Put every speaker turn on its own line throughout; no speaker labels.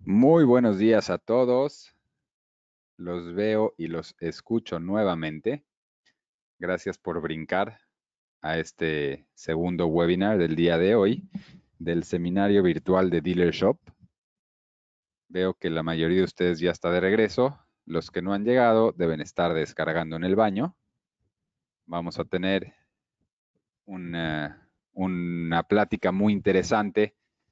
Muy buenos días a todos. Los veo y los escucho nuevamente. Gracias por brincar a este segundo webinar del día de hoy del seminario virtual de Dealer Shop. Veo que la mayoría de ustedes ya está de regreso. Los que no han llegado deben estar descargando en el baño. Vamos a tener una plática muy interesante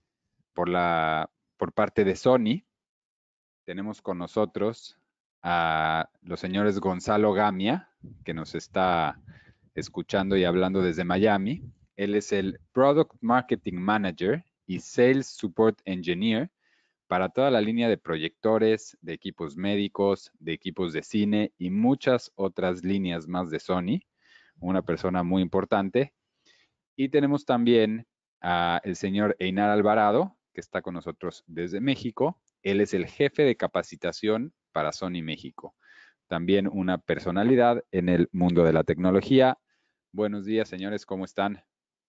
por parte de Sony. Tenemos con nosotros a los señores Gonzalo Gamia, que nos está escuchando y hablando desde Miami. Él es el Product Marketing Manager y Sales Support Engineer para toda la línea de proyectores, de equipos médicos, de equipos de cine y muchas otras líneas más de Sony. Una persona muy importante. Y tenemos también al señor Einar Alvarado, que está con nosotros desde México. Él es el jefe de capacitación para Sony México. También una personalidad en el mundo de la tecnología. Buenos días, señores, ¿cómo están?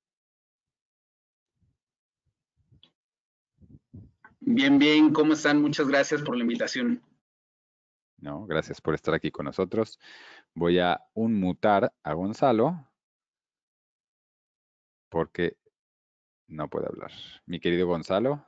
Bien, bien, ¿cómo están? Muchas gracias por la invitación.
No, gracias por estar aquí con nosotros. Voy a unmutar a Gonzalo porque no puede hablar. Mi querido Gonzalo.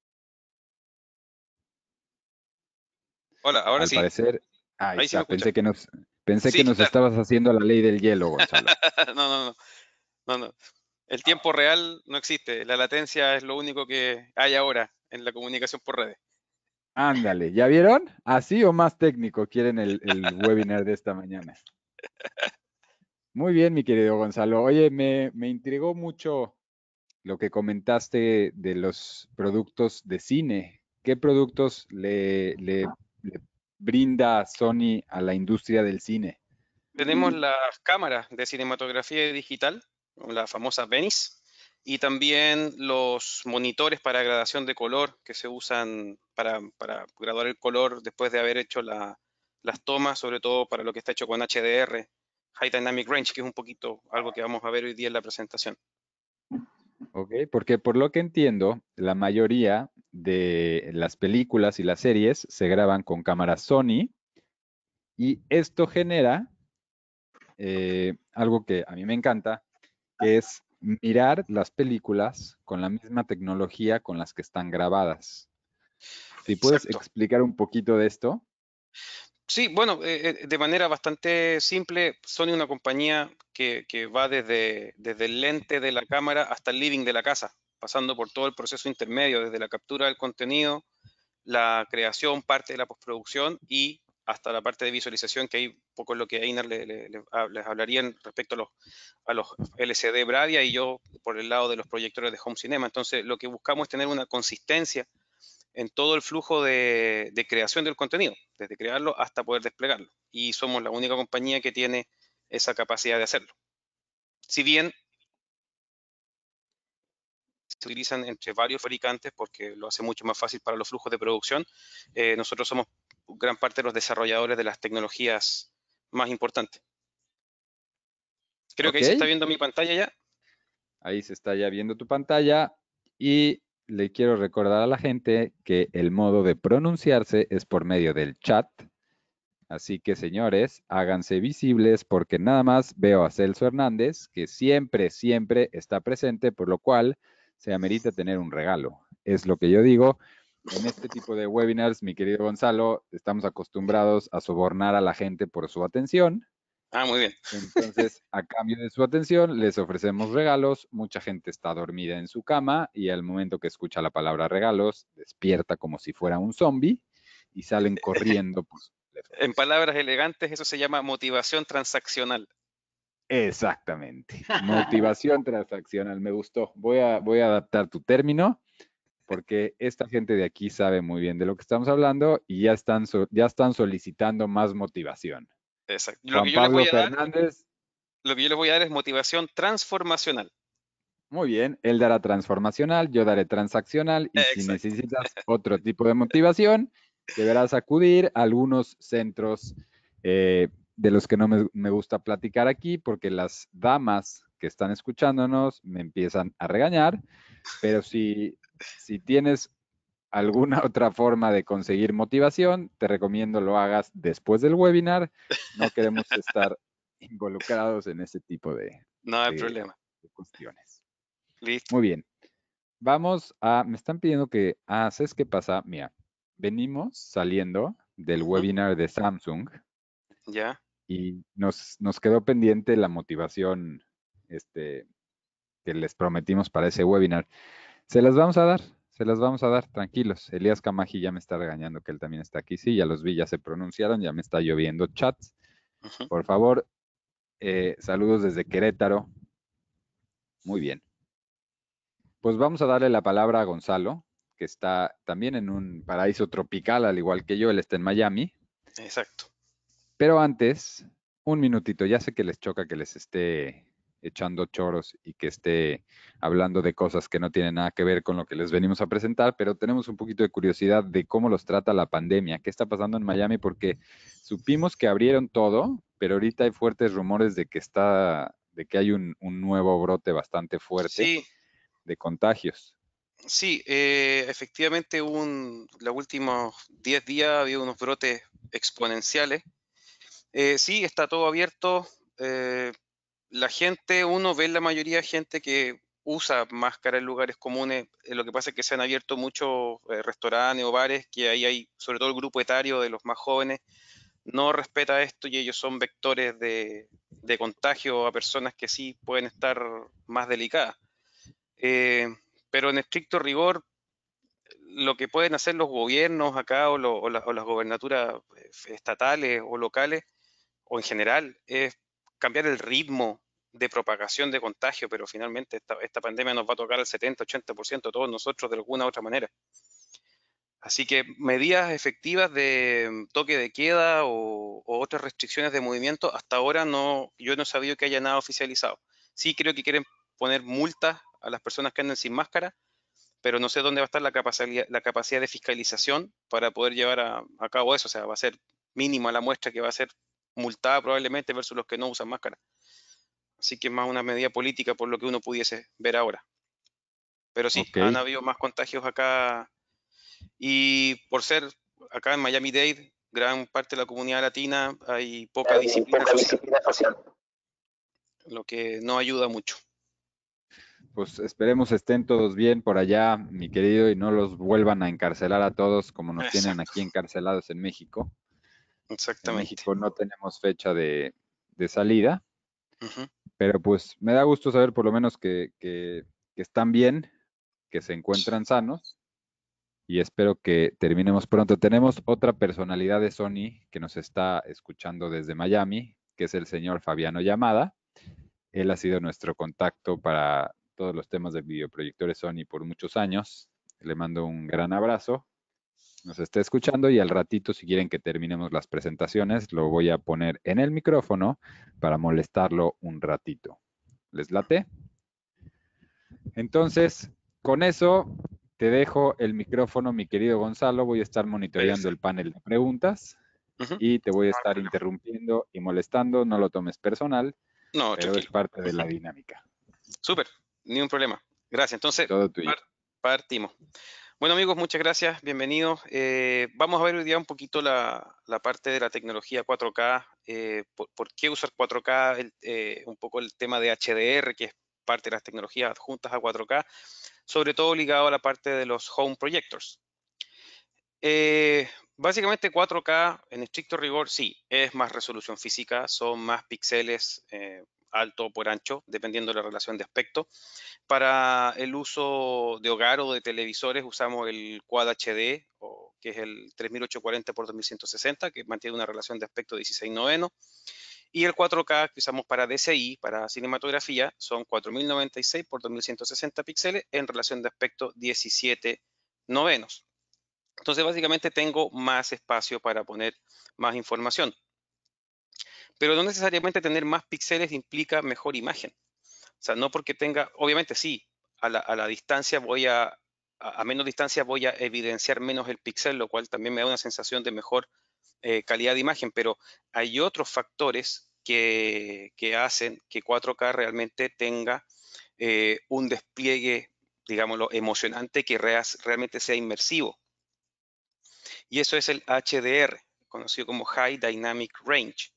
Hola, ahora
Al
sí.
parecer, ahí
Ahí sí me
está.
escuchan.
Pensé
Sí,
que
¿qué
nos
tal?
estabas haciendo la ley del hielo, Gonzalo.
No, no, no, no, no. El tiempo real no existe. La latencia es lo único que hay ahora en la comunicación por redes.
Ándale, ¿ya vieron? ¿Así o más técnico quieren el webinar de esta mañana? Muy bien, mi querido Gonzalo. Oye, me intrigó mucho lo que comentaste de los productos de cine. ¿Qué productos le brinda Sony a la industria del cine?
Tenemos las cámaras de cinematografía digital, la famosa Venice, y también los monitores para gradación de color que se usan para graduar el color después de haber hecho las tomas, sobre todo para lo que está hecho con HDR, High Dynamic Range, que es un poquito algo que vamos a ver hoy día en la presentación.
Ok, porque por lo que entiendo, la mayoría de las películas y las series se graban con cámaras Sony y esto genera algo que a mí me encanta, que es mirar las películas con la misma tecnología con las que están grabadas. Si puedes
Exacto.
explicar un poquito de esto.
Sí, bueno, de manera bastante simple, Sony es una compañía que va desde el lente de la cámara hasta el living de la casa, pasando por todo el proceso intermedio, desde la captura del contenido, la creación, parte de la postproducción y hasta la parte de visualización, que hay un poco es lo que Einar les hablaría respecto a los LCD Bravia y yo por el lado de los proyectores de Home Cinema. Entonces, lo que buscamos es tener una consistencia en todo el flujo de creación del contenido, desde crearlo hasta poder desplegarlo. Y somos la única compañía que tiene esa capacidad de hacerlo. Si bien se utilizan entre varios fabricantes porque lo hace mucho más fácil para los flujos de producción, nosotros somos gran parte de los desarrolladores de las tecnologías más importantes. Creo que
Ok,
ahí se está viendo mi pantalla ya.
ahí se está ya viendo tu pantalla y le quiero recordar a la gente que el modo de pronunciarse es por medio del chat. Así que, señores, háganse visibles porque nada más veo a Celso Hernández, que siempre está presente, por lo cual se amerita tener un regalo. Es lo que yo digo. En este tipo de webinars, mi querido Gonzalo, estamos acostumbrados a sobornar a la gente por su atención.
Ah, muy bien.
Entonces, a cambio de su atención, les ofrecemos regalos. Mucha gente está dormida en su cama y al momento que escucha la palabra regalos, despierta como si fuera un zombie y salen corriendo por sus
En
teléfonos.
palabras elegantes, eso se llama motivación transaccional.
Exactamente. Motivación transaccional, me gustó. Voy a adaptar tu término porque esta gente de aquí sabe muy bien de lo que estamos hablando y ya están solicitando más motivación.
Exacto.
Juan Pablo Fernández,
Lo que yo les voy a dar es motivación transformacional.
muy bien, él dará transformacional, yo daré transaccional y si
Exacto.
necesitas otro tipo de motivación, deberás acudir a algunos centros de los que no me gusta platicar aquí porque las damas que están escuchándonos me empiezan a regañar, pero si tienes alguna otra forma de conseguir motivación, te recomiendo lo hagas después del webinar. No queremos estar involucrados en ese tipo
No hay
de
problema.
cuestiones.
Listo.
Muy bien. Me están pidiendo ¿sabes qué pasa? Mira, venimos saliendo del
Ujú.
webinar de Samsung
Ya.
y nos quedó pendiente la motivación, que les prometimos para ese webinar. Se las vamos a dar, tranquilos. Elías Camaji ya me está regañando que él también está aquí. Sí, ya los vi, ya se pronunciaron, ya me está lloviendo chats.
Ujú.
Por favor, saludos desde Querétaro. Muy bien. Pues vamos a darle la palabra a Gonzalo, que está también en un paraíso tropical, al igual que yo, él está en Miami.
Exacto.
Pero antes, un minutito, ya sé que les choca que les esté echando choros y que esté hablando de cosas que no tienen nada que ver con lo que les venimos a presentar, pero tenemos un poquito de curiosidad de cómo los trata la pandemia, qué está pasando en Miami, porque supimos que abrieron todo, pero ahorita hay fuertes rumores de que hay un nuevo brote bastante fuerte
Sí,
de contagios.
sí, efectivamente los últimos 10 días ha habido unos brotes exponenciales. Sí, está todo abierto. La gente, uno ve la mayoría de gente que usa máscara en lugares comunes. Lo que pasa es que se han abierto muchos restaurantes o bares que ahí hay, sobre todo el grupo etario de los más jóvenes, no respeta esto y ellos son vectores de contagio a personas que sí pueden estar más delicadas. Eh, pero en estricto rigor, lo que pueden hacer los gobiernos acá o las gobernaturas estatales o locales o en general es cambiar el ritmo de propagación de contagio, pero finalmente esta pandemia nos va a tocar al 70-80% de todos nosotros de alguna u otra manera. Así que medidas efectivas de toque de queda o otras restricciones de movimiento, hasta ahora yo no he sabido que haya nada oficializado. Sí creo que quieren poner multas a las personas que anden sin máscara, pero no sé dónde va a estar la capacidad de fiscalización para poder llevar a cabo eso. O sea, va a ser mínima la muestra que va a ser multada probablemente versus los que no usan máscara. Así que es más una medida política por lo que uno pudiese ver ahora. Pero sí,
Ok,
han habido más contagios acá y por ser acá en Miami-Dade, gran parte de la comunidad latina, hay poca disciplina social, lo que no ayuda mucho.
pues esperemos estén todos bien por allá, mi querido, y no los vuelvan a encarcelar a todos como nos tienen
Exacto,
aquí encarcelados en México. En
exactamente.
México no tenemos fecha de salida,
Ujú.
pero pues me da gusto saber por lo menos que están bien, que se encuentran sanos y espero que terminemos pronto. Tenemos otra personalidad de Sony que nos está escuchando desde Miami, que es el señor Fabiano Llamada. Él ha sido nuestro contacto para todos los temas de videoproyectores Sony por muchos años. Le mando un gran abrazo. Nos está escuchando y al ratito, si quieren que terminemos las presentaciones, lo voy a poner en el micrófono para molestarlo un ratito. ¿Les late? Entonces, con eso te dejo el micrófono, mi querido Gonzalo. Voy a estar monitoreando el
Perfecto.
panel de preguntas
Ujú.
y te voy a
No hay
estar
problema.
interrumpiendo y molestando. No lo tomes personal,
No,
pero es
tranquilo.
parte de la dinámica.
Súper, ni un problema. Gracias. Entonces,
Todo tuyo.
partimos. Bueno amigos, muchas gracias, bienvenidos. Vamos a ver hoy día un poquito la parte de la tecnología 4K, por qué usar 4K, un poco el tema de HDR, que es parte de las tecnologías adjuntas a 4K, sobre todo ligado a la parte de los home projectors. Básicamente 4K en estricto rigor, sí, es más resolución física, son más píxeles alto por ancho, dependiendo de la relación de aspecto. Para el uso de hogar o de televisores usamos el Quad HD, que es el 3840 por 2160, que mantiene una relación de aspecto 16:9. Y el 4K que usamos para DCI, para cinematografía, son 4096 por 2160 píxeles en relación de aspecto 17:9. Entonces, básicamente tengo más espacio para poner más información. Pero no necesariamente tener más píxeles implica mejor imagen. O sea, no porque tenga, obviamente sí, a la distancia a menos distancia voy a evidenciar menos el píxel, lo cual también me da una sensación de mejor calidad de imagen, pero hay otros factores que hacen que 4K realmente tenga un despliegue, digámoslo, emocionante que realmente sea inmersivo. Y eso es el HDR, conocido como High Dynamic Range.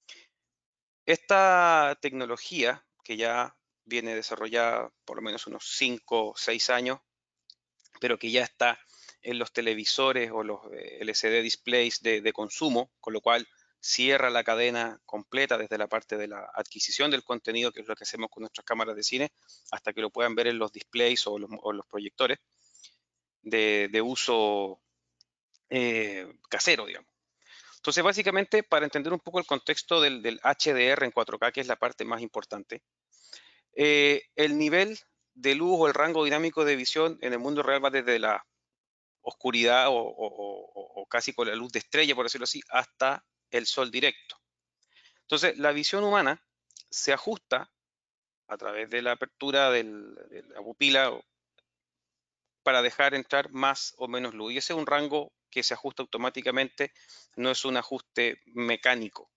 Esta tecnología, que ya viene desarrollada por lo menos unos 5 o 6 años, pero que ya está en los televisores o los LCD displays de consumo, con lo cual cierra la cadena completa desde la parte de la adquisición del contenido, que es lo que hacemos con nuestras cámaras de cine, hasta que lo puedan ver en los displays o los proyectores de uso casero, digamos. Entonces, básicamente, para entender un poco el contexto del HDR en 4K, que es la parte más importante, el nivel de luz o el rango dinámico de visión en el mundo real va desde la oscuridad o casi con la luz de estrella, por decirlo así, hasta el sol directo. Entonces, la visión humana se ajusta a través de la apertura de la pupila para dejar entrar más o menos luz. Y ese es un rango que se ajusta automáticamente, no es un ajuste mecánico.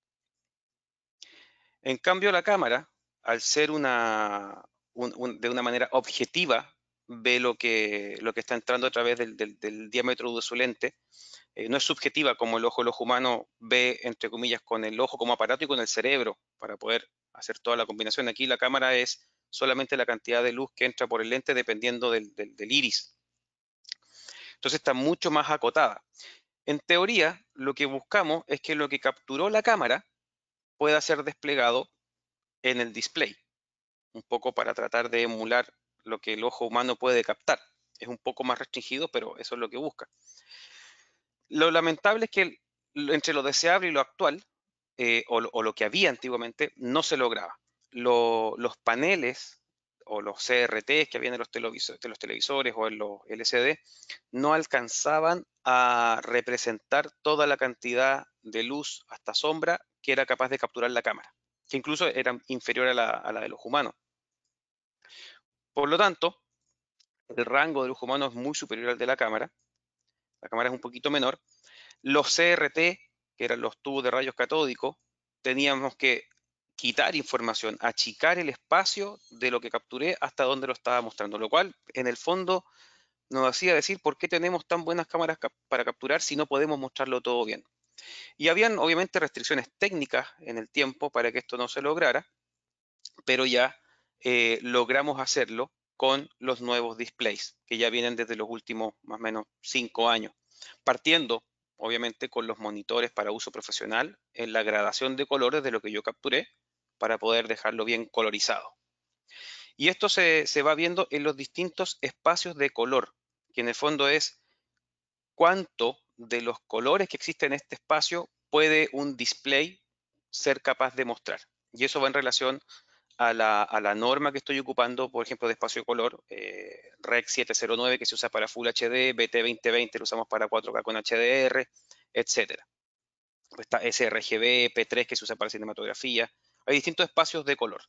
En cambio, la cámara, al ser de una manera objetiva, ve lo que está entrando a través del diámetro de su lente. No es subjetiva como el ojo humano ve, entre comillas, con el ojo como aparato y con el cerebro para poder hacer toda la combinación. Aquí la cámara es solamente la cantidad de luz que entra por el lente dependiendo del iris. Entonces está mucho más acotada. En teoría, lo que buscamos es que lo que capturó la cámara pueda ser desplegado en el display, un poco para tratar de emular lo que el ojo humano puede captar. Es un poco más restringido, pero eso es lo que busca. Lo lamentable es que entre lo deseable y lo actual, o lo que había antiguamente, no se lograba. Los paneles o los CRT que habían en los televisores o en los LCD no alcanzaban a representar toda la cantidad de luz hasta sombra que era capaz de capturar la cámara, que incluso era inferior a la de los humanos. Por lo tanto, el rango de luz humano es muy superior al de la cámara es un poquito menor. Los CRT, que eran los tubos de rayos catódicos, teníamos que quitar información, achicar el espacio de lo que capturé hasta donde lo estaba mostrando, lo cual en el fondo nos hacía decir por qué tenemos tan buenas cámaras para capturar si no podemos mostrarlo todo bien. Y habían obviamente restricciones técnicas en el tiempo para que esto no se lograra, pero ya logramos hacerlo con los nuevos displays, que ya vienen desde los últimos más o menos 5 años, partiendo obviamente con los monitores para uso profesional en la gradación de colores de lo que yo capturé para poder dejarlo bien colorizado. Y esto se va viendo en los distintos espacios de color, que en el fondo es cuánto de los colores que existen en este espacio puede un display ser capaz de mostrar. Y eso va en relación a la norma que estoy ocupando, por ejemplo, de espacio de color, Rec 709 que se usa para Full HD, BT 2020 lo usamos para 4K con HDR, etc. Está sRGB, P3 que se usa para cinematografía. Hay distintos espacios de color.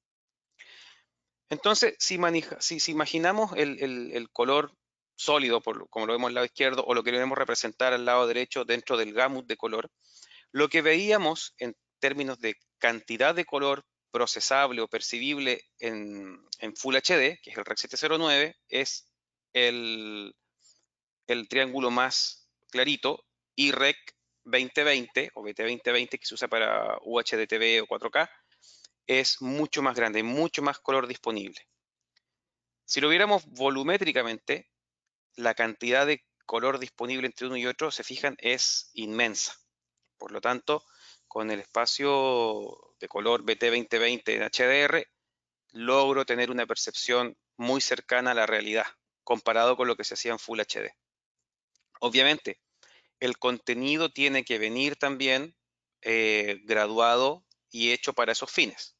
Entonces, si imaginamos el color sólido, como lo vemos al lado izquierdo, o lo que queremos representar al lado derecho dentro del gamut de color, lo que veíamos en términos de cantidad de color procesable o percibible en Full HD, que es el Rec 709, es el triángulo más clarito, y Rec 2020 o BT 2020 que se usa para UHD-TV o 4K, es mucho más grande, mucho más color disponible. Si lo viéramos volumétricamente, la cantidad de color disponible entre uno y otro, se fijan, es inmensa. Por lo tanto, con el espacio de color BT 2020 en HDR, logro tener una percepción muy cercana a la realidad, comparado con lo que se hacía en Full HD. Obviamente, el contenido tiene que venir también graduado y hecho para esos fines.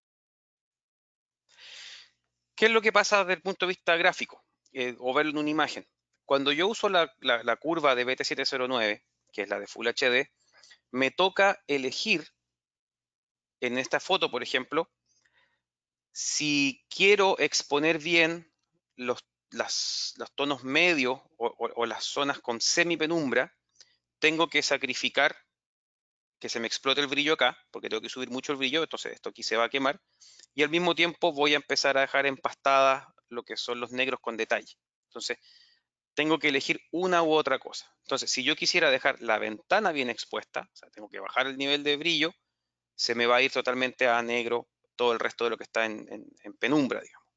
¿Qué es lo que pasa desde el punto de vista gráfico? O verlo en una imagen. Cuando yo uso la curva de BT709, que es la de Full HD, me toca elegir en esta foto, por ejemplo, si quiero exponer bien los tonos medios o las zonas con semipenumbra, tengo que sacrificar que se me explote el brillo acá, porque tengo que subir mucho el brillo, entonces esto aquí se va a quemar, y al mismo tiempo voy a empezar a dejar empastadas lo que son los negros con detalle. Entonces, tengo que elegir una u otra cosa. Entonces, si yo quisiera dejar la ventana bien expuesta, o sea, tengo que bajar el nivel de brillo, se me va a ir totalmente a negro todo el resto de lo que está en penumbra, digamos.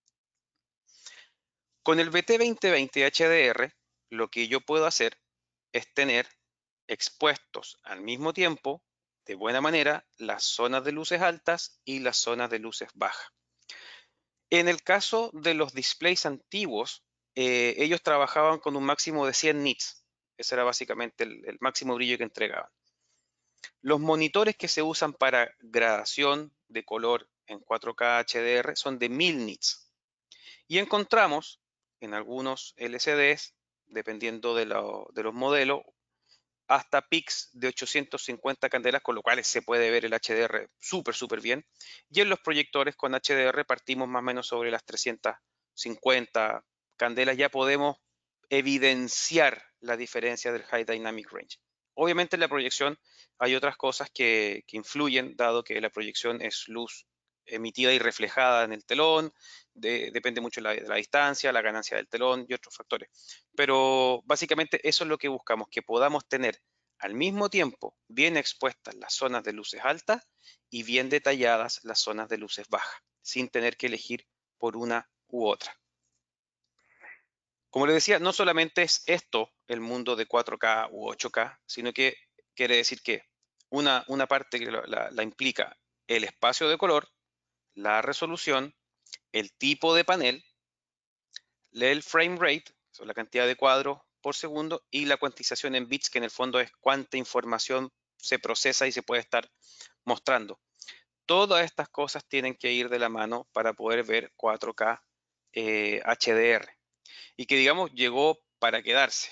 Con el BT 2020 HDR, lo que yo puedo hacer es tener expuestos al mismo tiempo, de buena manera, las zonas de luces altas y las zonas de luces bajas. En el caso de los displays antiguos, ellos trabajaban con un máximo de 100 nits. Ese era básicamente el máximo brillo que entregaban. Los monitores que se usan para gradación de color en 4K HDR son de 1000 nits. Y encontramos en algunos LCDs, dependiendo de los modelos, hasta pics de 850 candelas, con lo cual se puede ver el HDR súper bien. Y en los proyectores con HDR partimos más o menos sobre las 350 candelas. Ya podemos evidenciar la diferencia del High Dynamic Range. Obviamente en la proyección hay otras cosas que influyen, dado que la proyección es luz emitida y reflejada en el telón, depende mucho de la distancia, la ganancia del telón y otros factores. Pero básicamente eso es lo que buscamos, que podamos tener al mismo tiempo bien expuestas las zonas de luces altas y bien detalladas las zonas de luces bajas, sin tener que elegir por una u otra. Como les decía, no solamente es esto el mundo de 4K u 8K, sino que quiere decir que una parte que la implica el espacio de color, la resolución, el tipo de panel, el frame rate, o la cantidad de cuadros por segundo, y la cuantización en bits, que en el fondo es cuánta información se procesa y se puede estar mostrando. Todas estas cosas tienen que ir de la mano para poder ver 4K HDR y que, digamos, llegó para quedarse.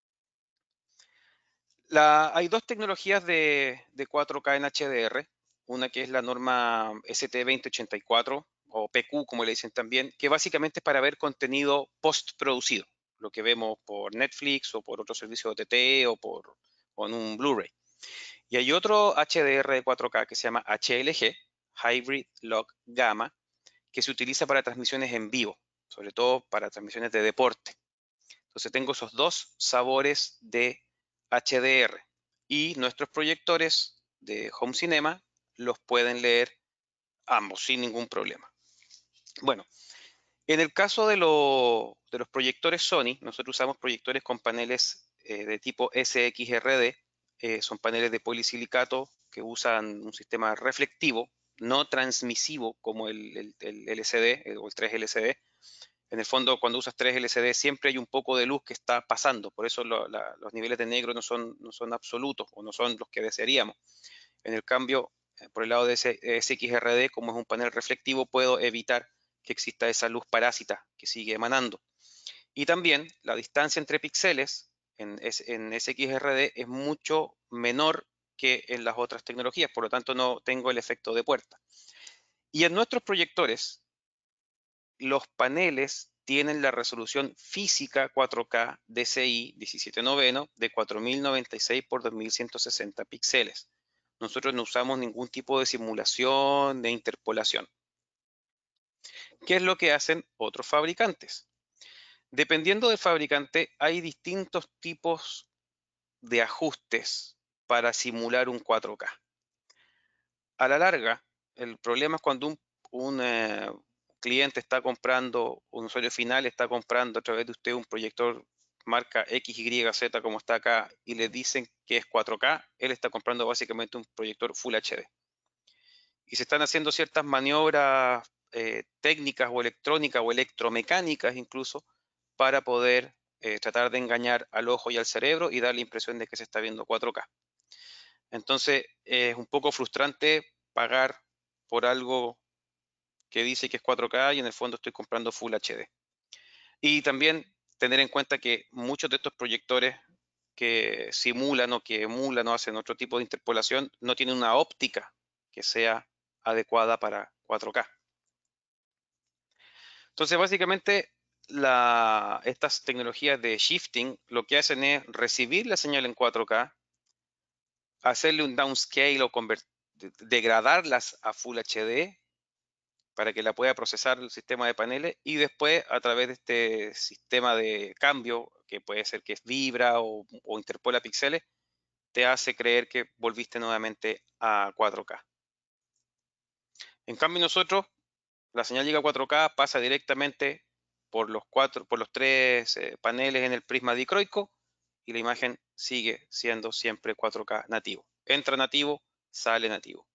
Hay dos tecnologías de 4K en HDR, una que es la norma ST2084 o PQ, como le dicen también, que básicamente es para ver contenido post-producido, lo que vemos por Netflix o por otro servicio de OTT o en un Blu-ray. Y hay otro HDR de 4K que se llama HLG, Hybrid Log Gamma, que se utiliza para transmisiones en vivo, sobre todo para transmisiones de deporte. Entonces tengo esos dos sabores de HDR y nuestros proyectores de Home Cinema los pueden leer ambos sin ningún problema. Bueno, en el caso de los proyectores Sony, nosotros usamos proyectores con paneles de tipo SXRD, son paneles de polisilicato que usan un sistema reflectivo, no transmisivo como el LCD o el 3 LCD. En el fondo, cuando usas 3 LCD siempre hay un poco de luz que está pasando, por eso los niveles de negro no son absolutos o no son los que desearíamos. En el cambio, por el lado de SXRD, como es un panel reflectivo, puedo evitar que exista esa luz parásita que sigue emanando. Y también la distancia entre píxeles en SXRD es mucho menor que en las otras tecnologías, por lo tanto no tengo el efecto de puerta. Y en nuestros proyectores, los paneles tienen la resolución física 4K DCI 17/9 de 4096 por 2160 píxeles. Nosotros no usamos ningún tipo de simulación de interpolación. ¿Qué es lo que hacen otros fabricantes? Dependiendo del fabricante, hay distintos tipos de ajustes para simular un 4K. A la larga, el problema es cuando un cliente está comprando, un usuario final está comprando a través de usted un proyector marca XYZ como está acá y le dicen que es 4K, él está comprando básicamente un proyector Full HD. Y se están haciendo ciertas maniobras técnicas o electrónicas o electromecánicas incluso para poder tratar de engañar al ojo y al cerebro y dar la impresión de que se está viendo 4K. Entonces es un poco frustrante pagar por algo que dice que es 4K y en el fondo estoy comprando Full HD. Y también tener en cuenta que muchos de estos proyectores que simulan o que emulan o hacen otro tipo de interpolación no tienen una óptica que sea adecuada para 4K. Entonces, básicamente, estas tecnologías de shifting lo que hacen es recibir la señal en 4K, hacerle un downscale o degradarlas a Full HD para que la pueda procesar el sistema de paneles y después a través de este sistema de cambio que puede ser que vibra o interpola píxeles, te hace creer que volviste nuevamente a 4K. En cambio nosotros, la señal llega a 4K, pasa directamente por los tres paneles en el prisma dicroico y la imagen sigue siendo siempre 4K nativo. Entra nativo, sale nativo.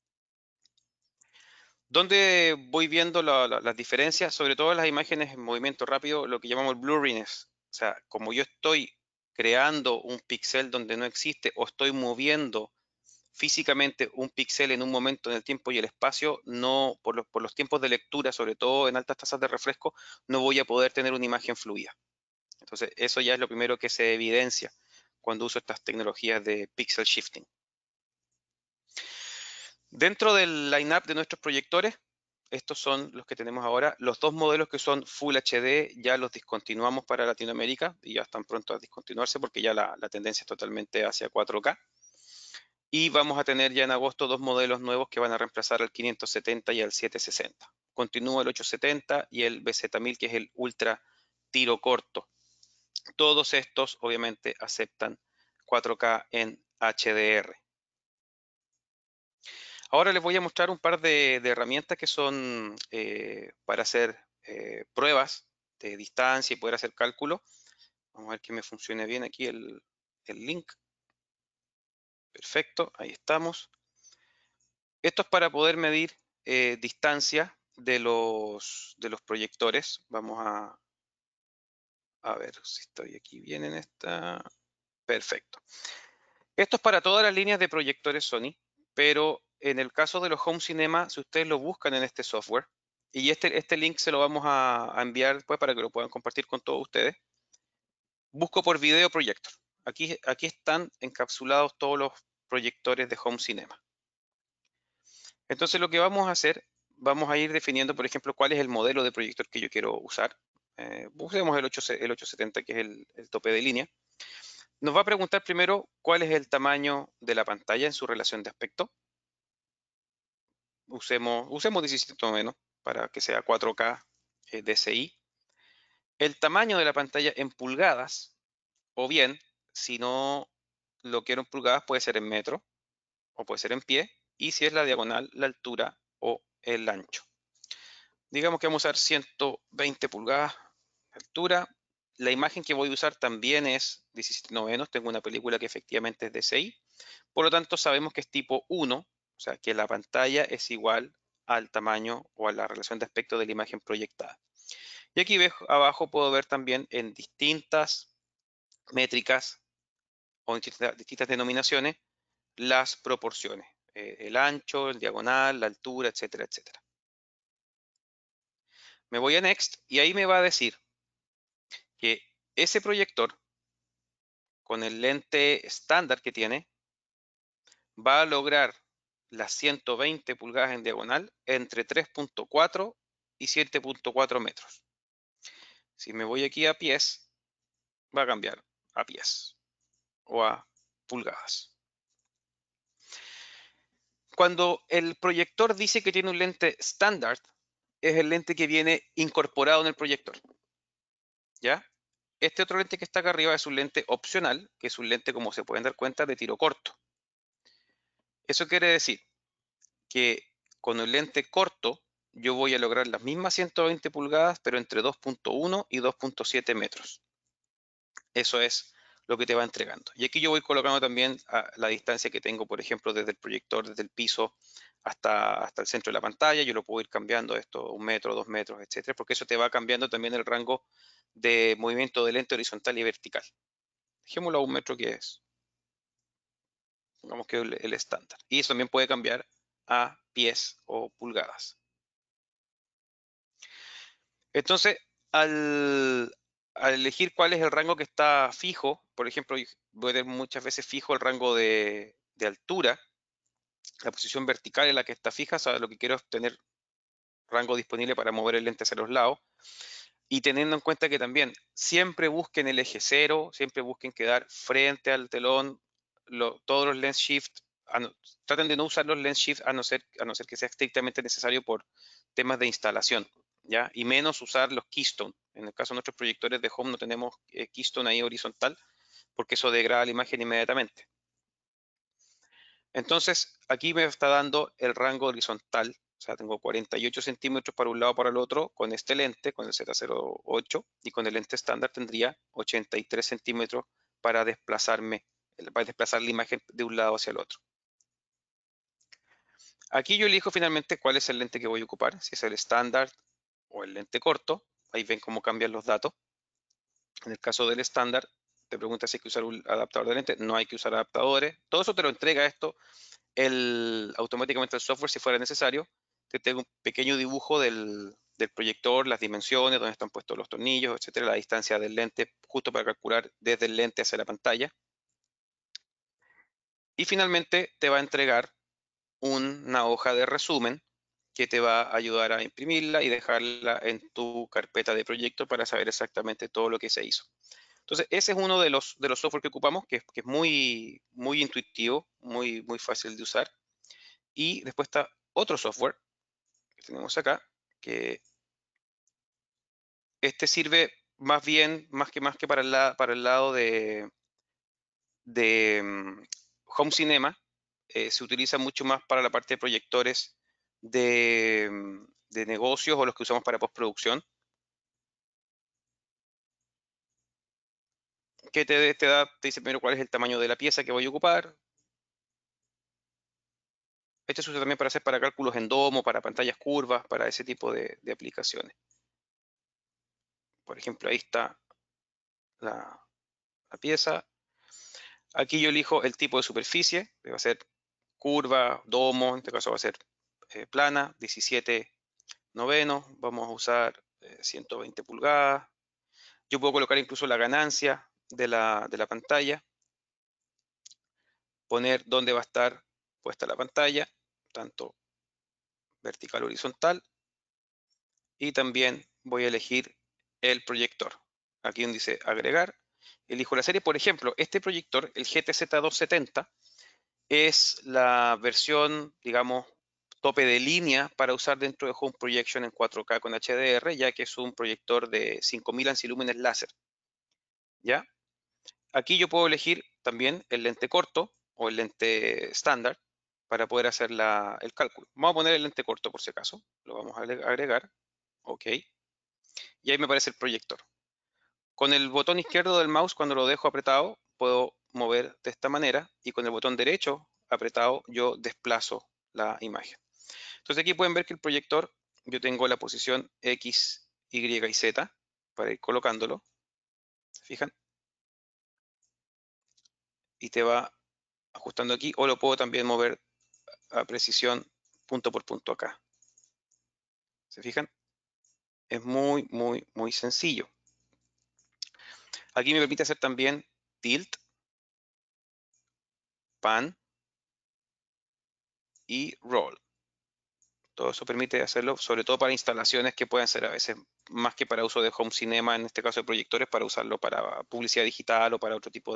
¿Dónde voy viendo las diferencias? Sobre todo en las imágenes en movimiento rápido, lo que llamamos el blurriness. O sea, como yo estoy creando un píxel donde no existe o estoy moviendo físicamente un píxel en un momento en el tiempo y el espacio, no, por los tiempos de lectura, sobre todo en altas tasas de refresco, no voy a poder tener una imagen fluida. Entonces, eso ya es lo primero que se evidencia cuando uso estas tecnologías de pixel shifting. Dentro del line-up de nuestros proyectores, estos son los que tenemos ahora. Los dos modelos que son Full HD ya los discontinuamos para Latinoamérica y ya están pronto a discontinuarse porque ya la tendencia es totalmente hacia 4K. Y vamos a tener ya en agosto dos modelos nuevos que van a reemplazar al 570 y al 760. Continúa el 870 y el BZ1000, que es el ultra tiro corto. Todos estos obviamente aceptan 4K en HDR. Ahora les voy a mostrar un par de herramientas que son para hacer pruebas de distancia y poder hacer cálculo. Vamos a ver que me funcione bien aquí el link. Perfecto, ahí estamos. Esto es para poder medir distancia de los proyectores. Vamos a ver si estoy aquí bien en esta. Perfecto. Esto es para todas las líneas de proyectores Sony, pero en el caso de los Home Cinema, si ustedes lo buscan en este software, y este link se lo vamos a enviar después para que lo puedan compartir con todos ustedes, busco por Video Projector. Aquí están encapsulados todos los proyectores de Home Cinema. Entonces lo que vamos a hacer, vamos a ir definiendo, por ejemplo, cuál es el modelo de proyector que yo quiero usar. Busquemos el 870, que es el tope de línea. Nos va a preguntar primero cuál es el tamaño de la pantalla en su relación de aspecto. Usemos 17 o menos para que sea 4K DCI. El tamaño de la pantalla en pulgadas, o bien, si no lo quiero en pulgadas, puede ser en metro o puede ser en pie. Y si es la diagonal, la altura o el ancho. Digamos que vamos a usar 120 pulgadas de altura. La imagen que voy a usar también es 17:9. Tengo una película que efectivamente es DCI. Por lo tanto, sabemos que es tipo 1, o sea, que la pantalla es igual al tamaño o a la relación de aspecto de la imagen proyectada. Y aquí abajo puedo ver también en distintas métricas o en distintas denominaciones las proporciones. El ancho, el diagonal, la altura, etcétera, etcétera. Me voy a Next y ahí me va a decir que ese proyector, con el lente estándar que tiene, va a lograr las 120 pulgadas en diagonal entre 3.4 y 7.4 metros. Si me voy aquí a pies, va a cambiar a pies o a pulgadas. Cuando el proyector dice que tiene un lente estándar, es el lente que viene incorporado en el proyector. ¿Ya? Este otro lente que está acá arriba es un lente opcional, que es un lente, como se pueden dar cuenta, de tiro corto. Eso quiere decir que con el lente corto yo voy a lograr las mismas 120 pulgadas, pero entre 2.1 y 2.7 metros. Eso es lo que te va entregando. Y aquí yo voy colocando también la distancia que tengo, por ejemplo, desde el proyector, desde el piso hasta el centro de la pantalla. Yo lo puedo ir cambiando esto 1 metro, 2 metros, etcétera, porque eso te va cambiando también el rango de movimiento de lente horizontal y vertical. Dejémoslo a 1 metro, que es, digamos que el estándar. Y eso también puede cambiar a pies o pulgadas. Entonces, al elegir cuál es el rango que está fijo, por ejemplo, voy a tener muchas veces fijo el rango de altura, la posición vertical en la que está fija, lo que quiero es tener rango disponible para mover el lente hacia los lados. Y teniendo en cuenta que también siempre busquen el eje cero, siempre busquen quedar frente al telón, todos los lens shift, traten de no usar los lens shift a no ser que sea estrictamente necesario por temas de instalación, ¿ya? Y menos usar los keystone En el caso de nuestros proyectores de home no tenemos keystone ahí horizontal, porque eso degrada la imagen inmediatamente. Entonces, aquí me está dando el rango horizontal, o sea, tengo 48 centímetros para un lado para el otro con este lente, con el Z08, y con el lente estándar tendría 83 centímetros para desplazarme, para desplazar la imagen de un lado hacia el otro. Aquí yo elijo finalmente cuál es el lente que voy a ocupar, si es el estándar o el lente corto. Ahí ven cómo cambian los datos. En el caso del estándar, te pregunta si hay que usar un adaptador de lente. No hay que usar adaptadores. Todo eso te lo entrega esto automáticamente el software si fuera necesario. Te tengo un pequeño dibujo del proyector, las dimensiones, dónde están puestos los tornillos, etcétera, la distancia del lente, justo para calcular desde el lente hacia la pantalla. Y finalmente te va a entregar una hoja de resumen que te va a ayudar a imprimirla y dejarla en tu carpeta de proyecto para saber exactamente todo lo que se hizo. Entonces, ese es uno de los software que ocupamos, que es muy intuitivo, muy fácil de usar. Y después está otro software que tenemos acá, que este sirve más bien, más que para el lado de Home Cinema, se utiliza mucho más para la parte de proyectores de negocios o los que usamos para postproducción, que te dice primero cuál es el tamaño de la pieza que voy a ocupar. Este se usa también para hacer para cálculos en domo, para pantallas curvas, para ese tipo de aplicaciones. Por ejemplo, ahí está la pieza. Aquí yo elijo el tipo de superficie, que va a ser curva, domo, en este caso va a ser plana, 17 novenos, vamos a usar 120 pulgadas. Yo puedo colocar incluso la ganancia de la pantalla, poner dónde va a estar puesta la pantalla, tanto vertical o horizontal, y también voy a elegir el proyector. Aquí donde dice agregar, elijo la serie. Por ejemplo, este proyector, el GTZ270, es la versión, digamos, tope de línea para usar dentro de Home Projection en 4K con HDR, ya que es un proyector de 5000 ansilúmenes láser. ¿Ya? Aquí yo puedo elegir también el lente corto o el lente estándar para poder hacer el cálculo. Vamos a poner el lente corto por si acaso. Lo vamos a agregar. Ok. Y ahí me aparece el proyector. Con el botón izquierdo del mouse, cuando lo dejo apretado, puedo mover de esta manera, y con el botón derecho apretado yo desplazo la imagen. Entonces aquí pueden ver que el proyector, yo tengo la posición X, Y y Z para ir colocándolo. ¿Se fijan? Y te va ajustando aquí, o lo puedo también mover a precisión punto por punto acá. ¿Se fijan? Es muy sencillo. Aquí me permite hacer también tilt, pan y roll. Todo eso permite hacerlo, sobre todo para instalaciones que pueden ser a veces más que para uso de home cinema, en este caso de proyectores, para usarlo para publicidad digital o para otro tipo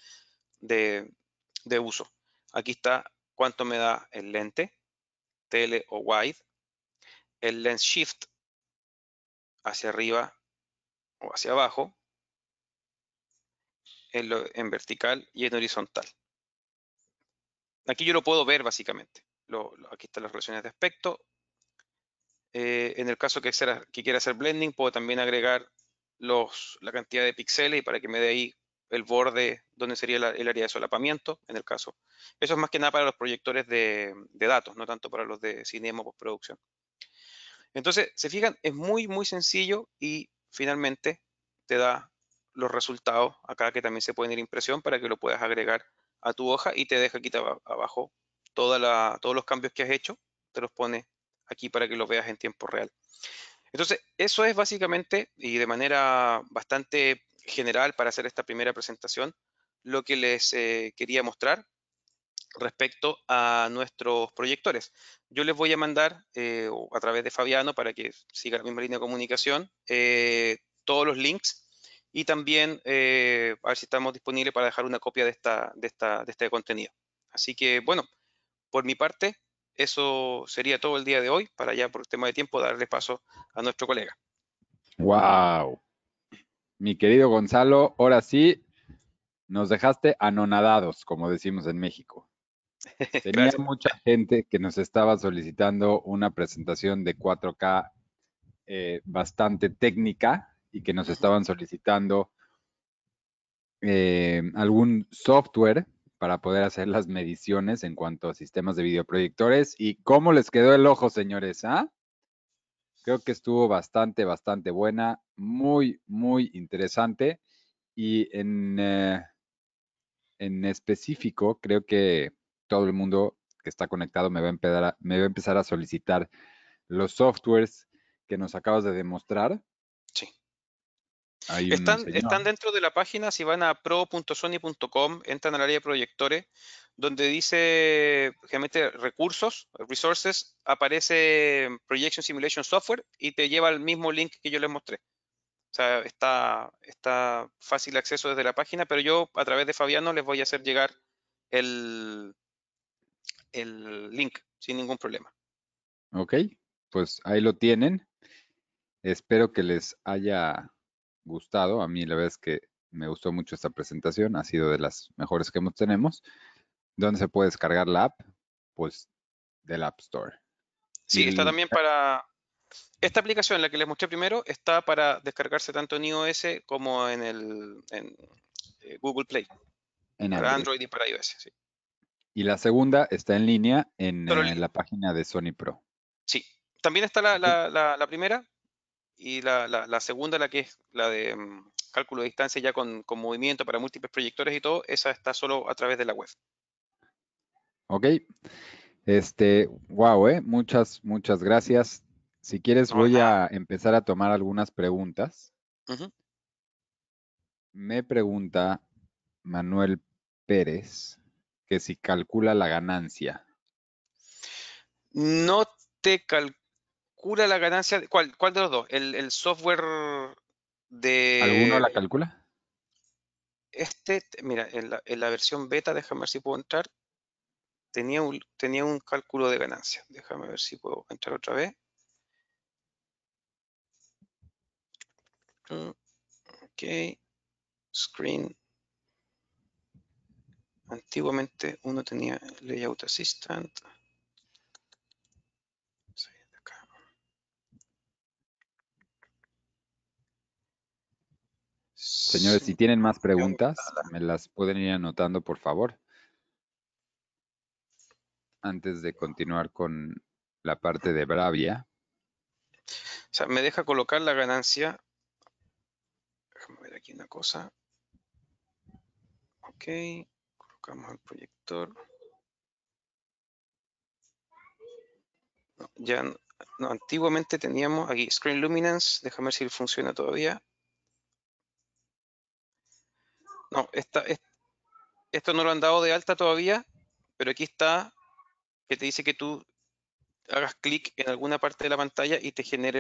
de uso. Aquí está cuánto me da el lente, tele o wide, el lens shift hacia arriba o hacia abajo, en vertical y en horizontal. Aquí yo lo puedo ver básicamente. Aquí están las relaciones de aspecto. En el caso que quiera hacer blending, puedo también agregar la cantidad de píxeles y para que me dé ahí el borde donde sería el área de solapamiento, en el caso. Eso es más que nada para los proyectores de datos, no tanto para los de cinema o postproducción. Entonces, se fijan, es muy sencillo y finalmente te da los resultados acá que también se pueden ir a impresión para que lo puedas agregar a tu hoja y te deja aquí abajo todos los cambios que has hecho, te los pone aquí para que los veas en tiempo real. Entonces, eso es básicamente y de manera bastante general para hacer esta primera presentación lo que les quería mostrar respecto a nuestros proyectores. Yo les voy a mandar a través de Fabiano para que siga la misma línea de comunicación todos los links y también a ver si estamos disponibles para dejar una copia de este contenido. Así que bueno, por mi parte, eso sería todo el día de hoy para ya por tema de tiempo darle paso a nuestro colega.
¡Wow! mi querido Gonzalo, ahora sí, nos dejaste anonadados, como decimos en México. Tenía
Gracias.
mucha gente que nos estaba solicitando una presentación de 4K bastante técnica y que nos estaban solicitando algún software para poder hacer las mediciones en cuanto a sistemas de videoproyectores. ¿Y cómo les quedó el ojo, señores? ¿Ah? Creo que estuvo bastante buena, muy interesante. Y en específico, creo que todo el mundo que está conectado me va a empezar a solicitar los softwares que nos acabas de demostrar.
Sí.
Hay un señor.
Están dentro de la página, si van a pro.sony.com, entran al área de proyectores, donde dice generalmente recursos, resources, aparece Projection Simulation Software y te lleva al mismo link que yo les mostré. O sea, está fácil acceso desde la página, pero yo a través de Fabiano les voy a hacer llegar el, el link sin ningún problema.
Ok, pues ahí lo tienen. Espero que les haya gustado. A mí la verdad es que me gustó mucho esta presentación. Ha sido de las mejores que tenemos. ¿Dónde se puede descargar la app? Pues del App Store.
Sí, está también para... Esta aplicación, la que les mostré primero, está para descargarse tanto en iOS como en Google Play,
En
para
Android.
Android y para iOS. Sí.
Y la segunda está en línea en
Solo
la página de Sony Pro.
sí. También está
Ok.
la primera y la segunda, la que es la de cálculo de distancia ya con movimiento para múltiples proyectores y todo, esa está solo a través de la web.
Ok. Wow, muchas gracias. Si quieres,
No, de
voy
nada.
a empezar a tomar algunas preguntas.
Ujú.
Me pregunta Manuel Pérez que si calcula la ganancia.
No te calcula la ganancia. ¿Cuál de los dos? El software
¿Alguno la
de
calcula?
mira, en la versión beta, déjame ver si puedo entrar. Tenía un cálculo de ganancia. Déjame ver si puedo entrar otra vez. Ok, screen. Antiguamente uno tenía Layout Assistant.
Señores, si tienen más preguntas, me las pueden ir anotando, por favor, antes de continuar con la parte de Bravia.
O sea, me deja colocar la ganancia. Déjame ver aquí una cosa. Ok, colocamos el proyector. No, ya no, antiguamente teníamos aquí Screen Luminance. Déjame ver si funciona todavía. No, esto no lo han dado de alta todavía, pero aquí está que te dice que tú hagas clic en alguna parte de la pantalla y te genere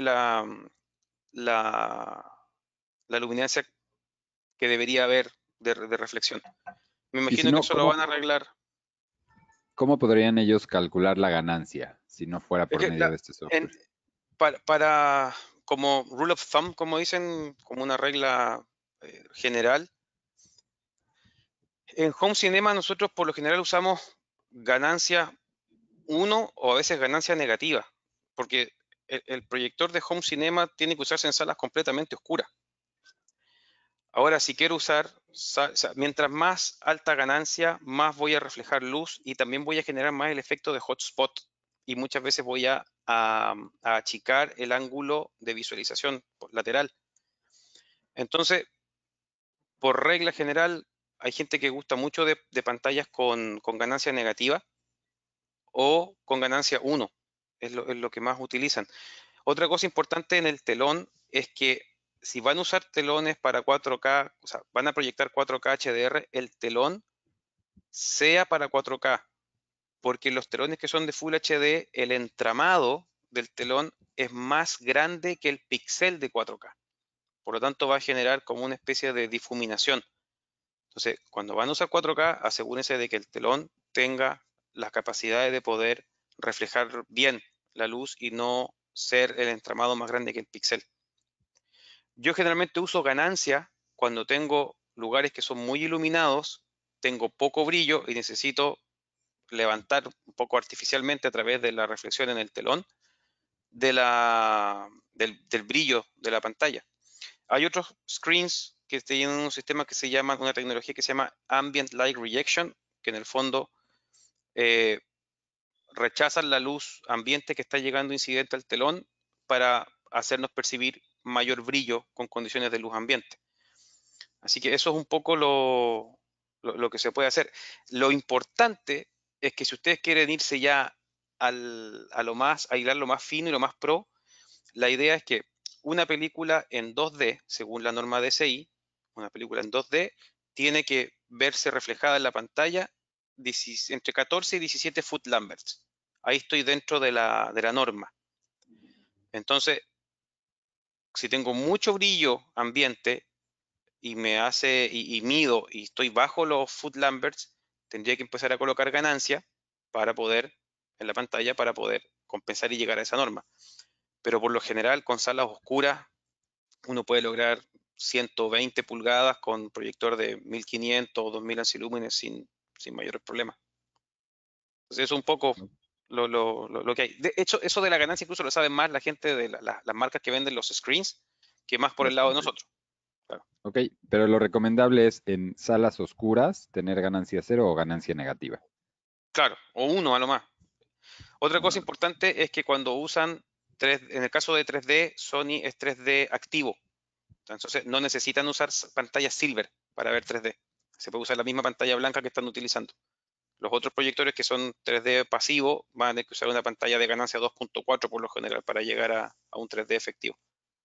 la luminancia que debería haber de reflexión. Me
Y si
imagino que
no,
eso lo van a arreglar.
¿cómo podrían ellos calcular la ganancia si no fuera
Es
por
que
medio de este software?
como rule of thumb, como dicen, como una regla general, en Home Cinema nosotros por lo general usamos ganancia 1 o a veces ganancia negativa, porque el proyector de Home Cinema tiene que usarse en salas completamente oscuras. Ahora, si quiero usar, mientras más alta ganancia, más voy a reflejar luz y también voy a generar más el efecto de hotspot. Y muchas veces voy a achicar el ángulo de visualización lateral. Entonces, por regla general, hay gente que gusta mucho de pantallas con ganancia negativa o con ganancia 1. Es lo que más utilizan. Otra cosa importante en el telón es que si van a usar telones para 4K, o sea, van a proyectar 4K HDR, el telón sea para 4K, porque los telones que son de Full HD, el entramado del telón es más grande que el píxel de 4K. Por lo tanto, va a generar como una especie de difuminación. Entonces, cuando van a usar 4K, asegúrense de que el telón tenga las capacidades de poder reflejar bien la luz y no ser el entramado más grande que el píxel. Yo generalmente uso ganancia cuando tengo lugares que son muy iluminados, tengo poco brillo y necesito levantar un poco artificialmente a través de la reflexión en el telón del brillo de la pantalla. Hay otros screens que tienen un sistema que se llama, una tecnología que se llama Ambient Light Rejection, que en el fondo rechazan la luz ambiente que está llegando incidente al telón para hacernos percibir mayor brillo con condiciones de luz ambiente. Así que eso es un poco lo que se puede hacer. Lo importante es que si ustedes quieren irse ya a hilar lo más fino y lo más pro, la idea es que una película en 2D, según la norma DCI, una película en 2D tiene que verse reflejada en la pantalla entre 14 y 17 foot lamberts. Ahí estoy dentro de la norma. Entonces, si tengo mucho brillo ambiente y mido y estoy bajo los foot lamberts, tendría que empezar a colocar ganancia en la pantalla para poder compensar y llegar a esa norma. Pero por lo general, con salas oscuras, uno puede lograr 120 pulgadas con proyector de 1500 o 2000 ancilúmenes sin mayores problemas. Entonces, eso es un poco lo que hay. De hecho, eso de la ganancia incluso lo saben más la gente de las marcas que venden los screens que más por el lado de nosotros. Claro.
Ok, pero lo recomendable es en salas oscuras tener ganancia cero o ganancia negativa.
Claro, o uno a lo más. Otra cosa importante es que cuando usan, en el caso de 3D, Sony es 3D activo. Entonces no necesitan usar pantallas silver para ver 3D. Se puede usar la misma pantalla blanca que están utilizando. Los otros proyectores que son 3D pasivo van a tener que usar una pantalla de ganancia 2.4 por lo general para llegar a un 3D efectivo.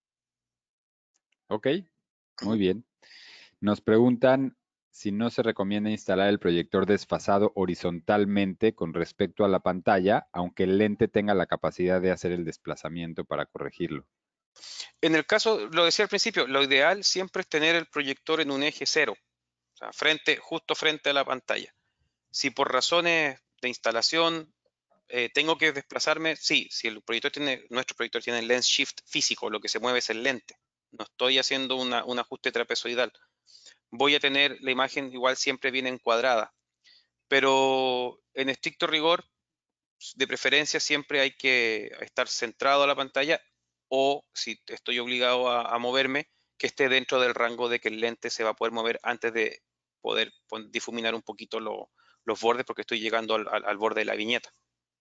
Ok, muy bien. Nos preguntan si no se recomienda instalar el proyector desfasado horizontalmente con respecto a la pantalla, aunque el lente tenga la capacidad de hacer el desplazamiento para corregirlo.
En el caso, lo decía al principio, lo ideal siempre es tener el proyector en un eje cero, o sea, justo frente a la pantalla. Si por razones de instalación tengo que desplazarme, sí, si nuestro proyector tiene lens shift físico, lo que se mueve es el lente. No estoy haciendo un ajuste trapezoidal. Voy a tener la imagen igual siempre bien encuadrada. Pero en estricto rigor, de preferencia siempre hay que estar centrado a la pantalla o si estoy obligado a moverme, que esté dentro del rango de que el lente se va a poder mover antes de poder difuminar un poquito los bordes porque estoy llegando al borde de la viñeta.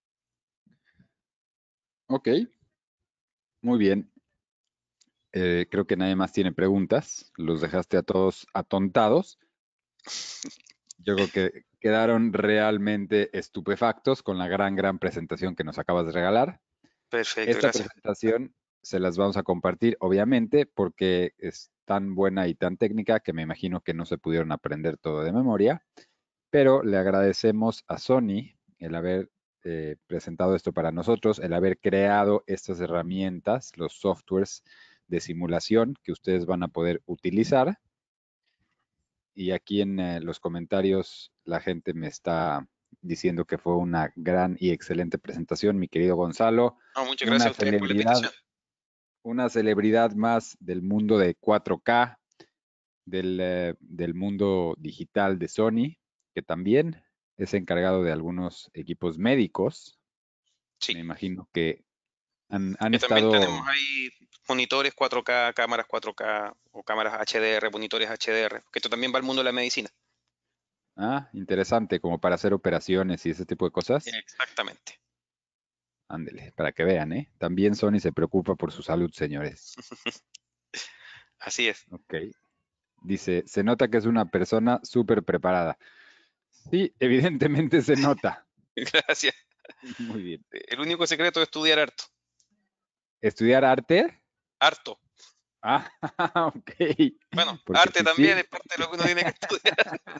Ok, muy bien. Creo que nadie más tiene preguntas. Los dejaste a todos atontados. Yo creo que quedaron realmente estupefactos con la gran presentación que nos acabas de regalar.
Perfecto,
Esta
gracias.
presentación se las vamos a compartir, obviamente, porque es tan buena y tan técnica que me imagino que no se pudieron aprender todo de memoria, pero le agradecemos a Sony el haber presentado esto para nosotros, el haber creado estas herramientas, los softwares de simulación que ustedes van a poder utilizar. Y aquí en los comentarios la gente me está diciendo que fue una gran y excelente presentación, mi querido Gonzalo,
Muchas gracias
una
a ustedes por la
celebridad,
invitación.
una celebridad más del mundo de 4K, del mundo digital de Sony, que también es encargado de algunos equipos médicos.
Sí.
Me imagino que han
Y también tenemos
estado...
ahí monitores 4K, cámaras 4K o cámaras HDR, monitores HDR, que esto también va al mundo de la medicina.
Ah, interesante, como para hacer operaciones y ese tipo de cosas.
Exactamente.
Ándele, para que vean, ¿eh? También Sony se preocupa por su salud, señores.
Así es.
Ok. Dice, se nota que es una persona súper preparada. Sí, evidentemente se nota.
Gracias.
Muy bien.
El único secreto es estudiar harto.
¿Estudiar arte?
Harto.
Ah, ok.
Bueno,
Porque
arte
si
también
sí.
es parte de lo que uno tiene que estudiar.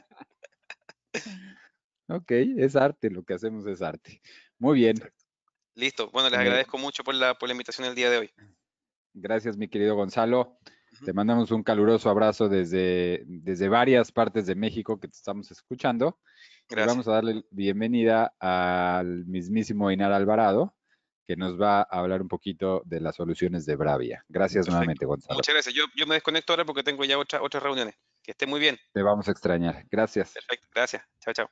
Ok, es arte, lo que hacemos es arte. Muy bien.
Exacto. Listo. Bueno, les
Eh,
agradezco mucho por la invitación el día de hoy.
gracias, mi querido Gonzalo.
Ujú.
Te mandamos un caluroso abrazo desde varias partes de México que te estamos escuchando. Y
Gracias.
vamos a darle bienvenida al mismísimo Inar Alvarado, que nos va a hablar un poquito de las soluciones de Bravia. Gracias
Perfecto.
nuevamente, Gonzalo.
Muchas gracias. Yo me desconecto ahora porque tengo ya otras reuniones. Que esté muy bien.
Te vamos a extrañar. Gracias.
Perfecto. Gracias. Chao, chao.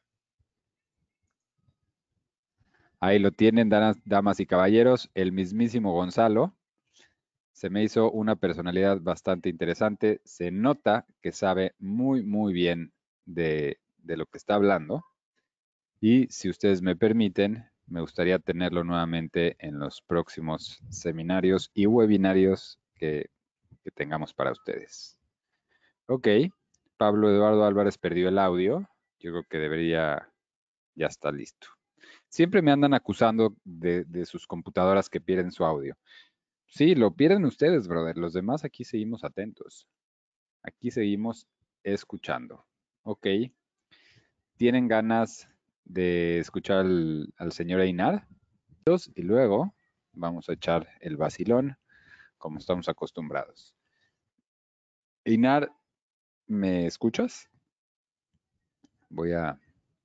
Ahí lo tienen, damas y caballeros, el mismísimo Gonzalo. Se me hizo una personalidad bastante interesante. Se nota que sabe muy, muy bien de lo que está hablando. Y si ustedes me permiten, me gustaría tenerlo nuevamente en los próximos seminarios y webinarios que tengamos para ustedes. Ok, Pablo Eduardo Álvarez perdió el audio. Yo creo que debería, ya está listo. Siempre me andan acusando de sus computadoras que pierden su audio. Sí, lo pierden ustedes, brother. Los demás aquí seguimos atentos. Aquí seguimos escuchando. Ok. ¿Tienen ganas de escuchar al señor Einar? Y luego vamos a echar el vacilón como estamos acostumbrados. Einar, ¿me escuchas? Voy a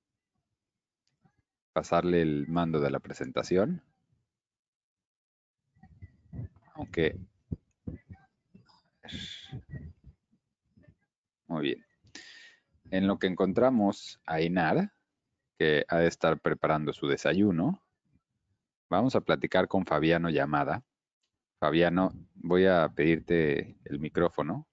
pasarle el mando de la presentación. Aunque... Muy bien. En lo que encontramos a Einar, que ha de estar preparando su desayuno, vamos a platicar con Fabiano Llamada. Fabiano, voy a pedirte el micrófono.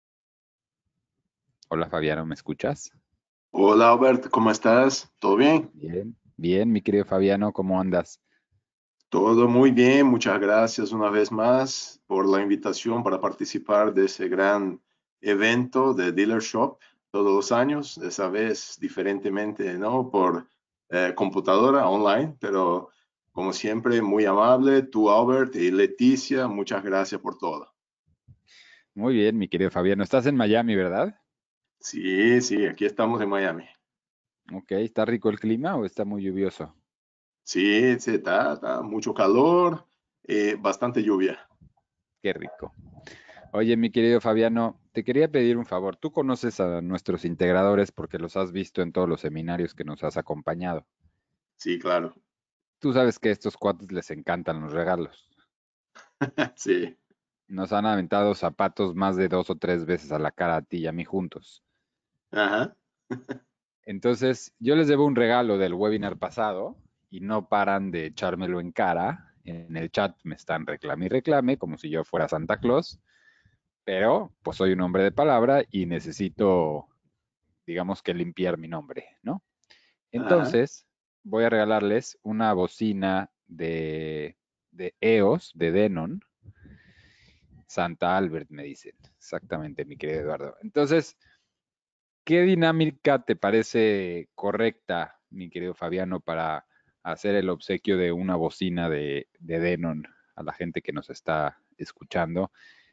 Hola Fabiano, ¿me escuchas?
Hola Albert, ¿cómo estás? ¿Todo bien?
Bien, bien, mi querido Fabiano, ¿cómo andas?
Todo muy bien, muchas gracias una vez más por la invitación para participar de ese gran evento de Dealer Shop todos los años, esa vez diferentemente, ¿no? Por computadora online, pero como siempre, muy amable, tú Albert y Leticia, muchas gracias por todo.
Muy bien, mi querido Fabiano. Estás en Miami, ¿verdad?
Sí, sí, aquí estamos en Miami.
Ok, ¿está rico el clima o está muy lluvioso?
Sí, sí, está mucho calor, bastante lluvia.
Qué rico. Oye, mi querido Fabiano, te quería pedir un favor. Tú conoces a nuestros integradores porque los has visto en todos los seminarios que nos has acompañado.
Sí, claro.
Tú sabes que a estos cuates les encantan los regalos.
Sí.
Nos han aventado zapatos más de 2 o 3 veces a la cara a ti y a mí juntos.
Ajá.
Entonces, yo les debo un regalo del webinar pasado y no paran de echármelo en cara. En el chat me están reclame y reclame como si yo fuera Santa Claus, pero pues soy un hombre de palabra y necesito, digamos que limpiar mi nombre, ¿no?
Ajá.
Entonces, voy a regalarles una bocina de EOS, de Denon. Santa Albert, me dicen. Exactamente, mi querido Eduardo. Entonces, ¿qué dinámica te parece correcta, mi querido Fabiano, para hacer el obsequio de una bocina de Denon a la gente que nos está escuchando?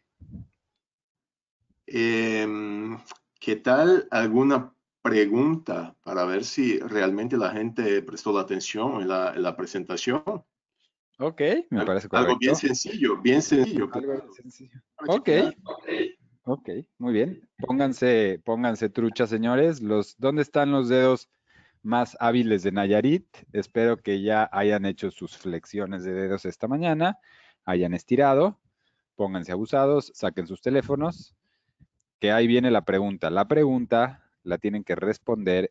Em, ¿Qué tal alguna pregunta para ver si realmente la gente prestó la atención en la presentación?
Ok, me parece
Algo
correcto.
bien sencillo,
Algo
claro,
sencillo.
para
Ok,
chequear.
ok, muy bien. Pónganse truchas, señores. ¿Dónde están los dedos más hábiles de Nayarit? Espero que ya hayan hecho sus flexiones de dedos esta mañana, hayan estirado, pónganse abusados, saquen sus teléfonos, que ahí viene la pregunta. La pregunta la tienen que responder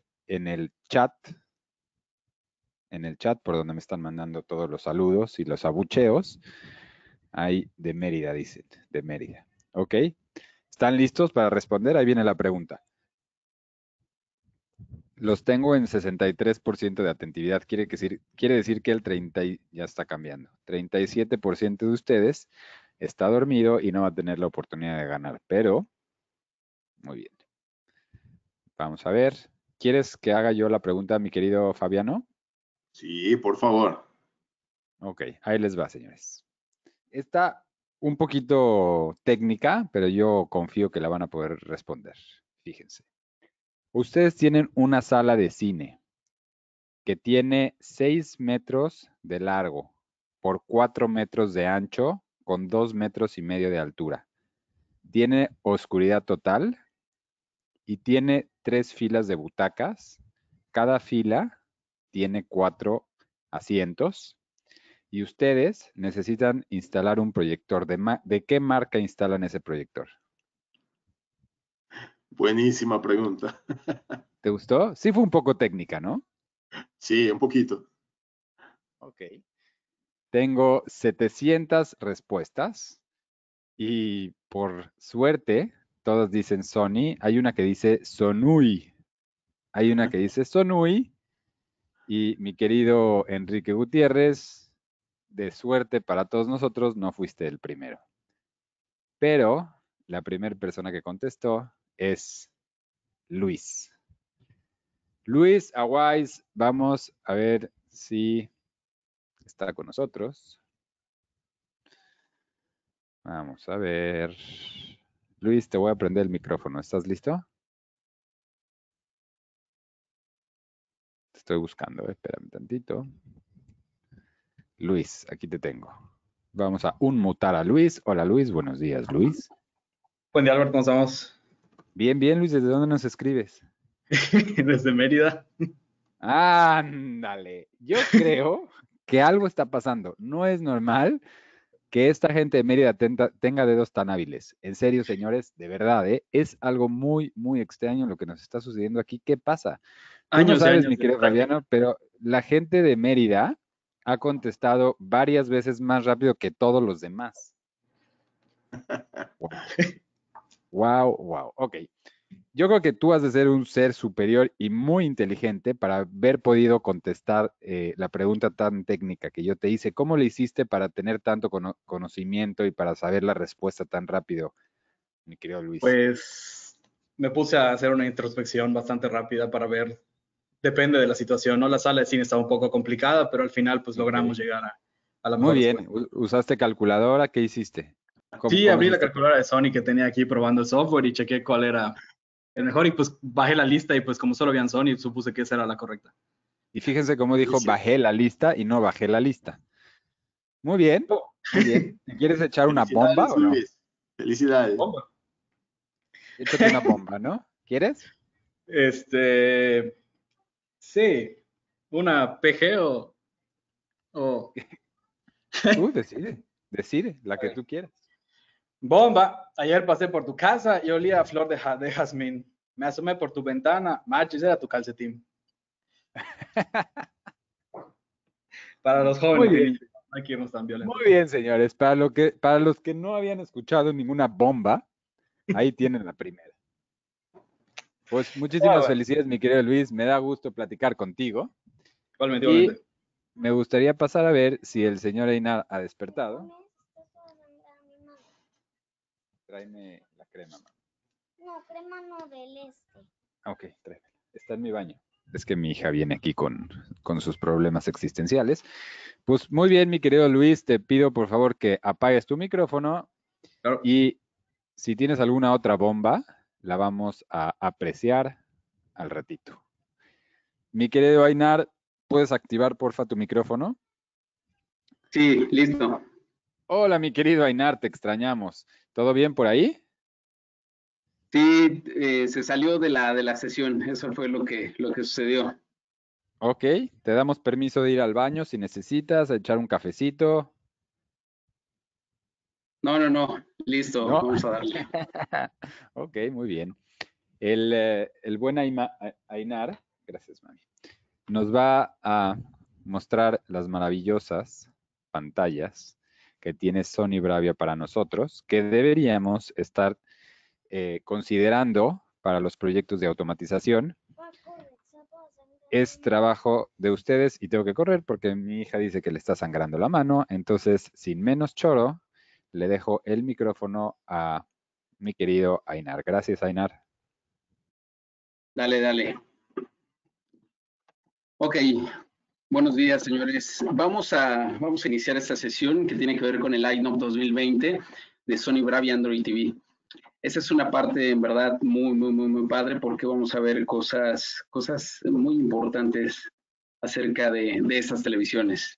en el chat por donde me están mandando todos los saludos y los abucheos. Ahí de Mérida, dicen, de Mérida. ¿Ok? ¿Están listos para responder? Ahí viene la pregunta. Los tengo en 63% de atentividad. Quiere decir que el 30 ya está cambiando. 37% de ustedes está dormido y no va a tener la oportunidad de ganar. Pero, muy bien. Vamos a ver. ¿Quieres que haga yo la pregunta, mi querido Fabiano?
Sí, por favor.
Ok, ahí les va, señores. Está un poquito técnica, pero yo confío que la van a poder responder. Fíjense. Ustedes tienen una sala de cine que tiene 6 metros de largo por 4 metros de ancho con 2,5 metros de altura. Tiene oscuridad total y tiene 3 filas de butacas. Cada fila tiene 4 asientos y ustedes necesitan instalar un proyector. ¿De qué marca instalan ese proyector?
Buenísima pregunta.
¿Te gustó? Sí fue un poco técnica, ¿no?
Sí, un poquito.
Ok. Tengo 700 respuestas y por suerte todos dicen Sony. Hay una que dice Sonui. Hay una que dice Sonui y mi querido Enrique Gutiérrez, de suerte para todos nosotros, no fuiste el primero. Pero la primera persona que contestó es Luis. Luis Aguais, vamos a ver si está con nosotros. Vamos a ver. Luis, te voy a prender el micrófono. ¿Estás listo? Te estoy buscando, espérame tantito. Luis, aquí te tengo. Vamos a unmutar a Luis. Hola Luis, buenos días Luis.
Buen día, Albert, ¿cómo estamos?
Bien, bien Luis, ¿desde dónde nos escribes?
Desde Mérida.
Ándale, yo creo que algo está pasando. No es normal que esta gente de Mérida tenga dedos tan hábiles. En serio, señores, de verdad, es algo muy, muy extraño lo que nos está sucediendo aquí. ¿Qué pasa? Tú no
Años y
sabes,
años
mi
de
querido
práctica.
Fabiano, pero la gente de Mérida ha contestado varias veces más rápido que todos los demás. Wow. Wow, wow. Ok. Yo creo que tú has de ser un ser superior y muy inteligente para haber podido contestar la pregunta tan técnica que yo te hice. ¿Cómo le hiciste para tener tanto conocimiento y para saber la respuesta tan rápido, mi querido Luis?
Pues me puse a hacer una introspección bastante rápida para ver, depende de la situación, ¿no? La sala de cine estaba un poco complicada, pero al final pues logramos llegar a la
Muy
mejor
bien.
respuesta.
¿Usaste calculadora? ¿Qué hiciste?
Sí,
¿Cómo
abrí la
hiciste?
calculadora de Sony que tenía aquí probando el software y chequé cuál era el mejor y pues bajé la lista y pues como solo habían Sony, supuse que esa era la correcta.
Y fíjense cómo dijo,
Buenísimo.
bajé la lista y no bajé la lista. Muy bien,
Oh,
muy bien. ¿Quieres echar una bomba
Felicidades,
o no?
Luis. Felicidades.
bomba.
Échate una bomba, ¿no? ¿Quieres?
Sí, una PG o
Tú decide, la que tú quieras.
bomba. Ayer pasé por tu casa y olía a flor de jazmín. Me asomé por tu ventana, machis, era tu calcetín. Para los
Muy
jóvenes y
bien.
niños, no hay que irnos tan violentos.
Muy bien, señores. Para los que no habían escuchado ninguna bomba, ahí tienen la primera. Pues muchísimas
Bueno,
felicidades, mi querido Luis. Me da gusto platicar contigo.
igualmente,
Y
igualmente.
me gustaría pasar a ver si el señor Einar ha despertado. Tráeme la crema, mamá.
No, crema no, del este.
Ok, tráeme. Está en mi baño. Es que mi hija viene aquí con sus problemas existenciales. Pues muy bien, mi querido Luis, te pido por favor que apagues tu micrófono
Claro.
y si tienes alguna otra bomba, la vamos a apreciar al ratito. Mi querido Ainar, ¿puedes activar porfa tu micrófono?
Sí, listo.
Hola, mi querido Ainar, te extrañamos. ¿Todo bien por ahí?
Sí, se salió de la sesión, eso fue lo que sucedió.
Ok, te damos permiso de ir al baño si necesitas, a echar un cafecito.
No, listo,
¿No?
vamos a darle.
Ok, muy bien. El buen Ainar, gracias, mami, nos va a mostrar las maravillosas pantallas que tiene Sony Bravia para nosotros, que deberíamos estar considerando para los proyectos de automatización. Es trabajo de ustedes y tengo que correr porque mi hija dice que le está sangrando la mano, entonces sin menos choro, le dejo el micrófono a mi querido Ainar. Gracias, Ainar.
Dale. Ok, buenos días, señores. Vamos a iniciar esta sesión que tiene que ver con el iKnow 2020 de Sony Bravia Android TV. Esa es una parte, en verdad, muy padre porque vamos a ver cosas muy importantes acerca de estas televisiones.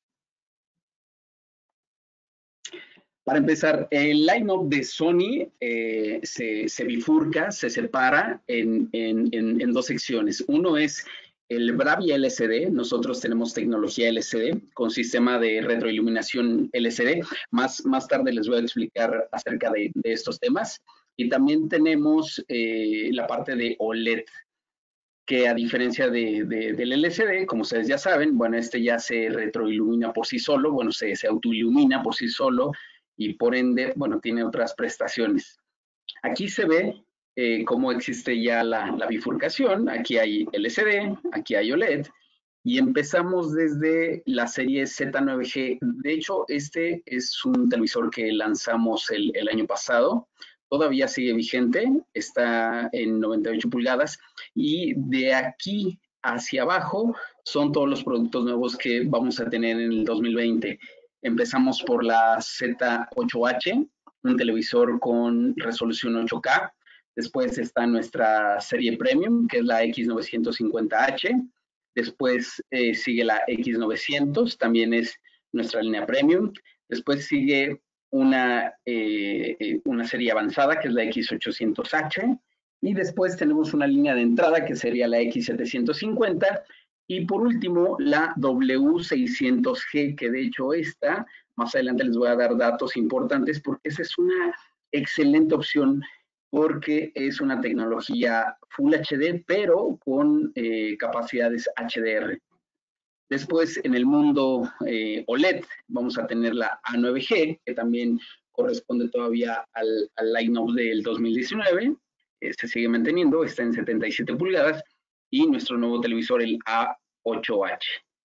Para empezar, el line-up de Sony se bifurca, se separa en dos secciones. Uno es el Bravia LCD, nosotros tenemos tecnología LCD con sistema de retroiluminación LCD. Más tarde les voy a explicar acerca de estos temas. Y también tenemos la parte de OLED, que a diferencia del LCD, como ustedes ya saben, bueno, este ya se retroilumina por sí solo, bueno, se autoilumina por sí solo y por ende, bueno, tiene otras prestaciones. Aquí se ve cómo existe ya la bifurcación. Aquí hay LCD, aquí hay OLED, y empezamos desde la serie Z9G. De hecho, este es un televisor que lanzamos el año pasado. Todavía sigue vigente, está en 98 pulgadas, y de aquí hacia abajo son todos los productos nuevos que vamos a tener en el 2020. Empezamos por la Z8H, un televisor con resolución 8K. Después está nuestra serie Premium, que es la X950H. Después sigue la X900, también es nuestra línea Premium. Después sigue una serie avanzada, que es la X800H. Y después tenemos una línea de entrada, que sería la X750. Y por último, la W600G, que de hecho esta, más adelante les voy a dar datos importantes, porque esa es una excelente opción, porque es una tecnología Full HD, pero con capacidades HDR. Después, en el mundo OLED, vamos a tener la A9G, que también corresponde todavía al line-up del 2019. Se sigue manteniendo, está en 77 pulgadas. Y nuestro nuevo televisor, el A8H.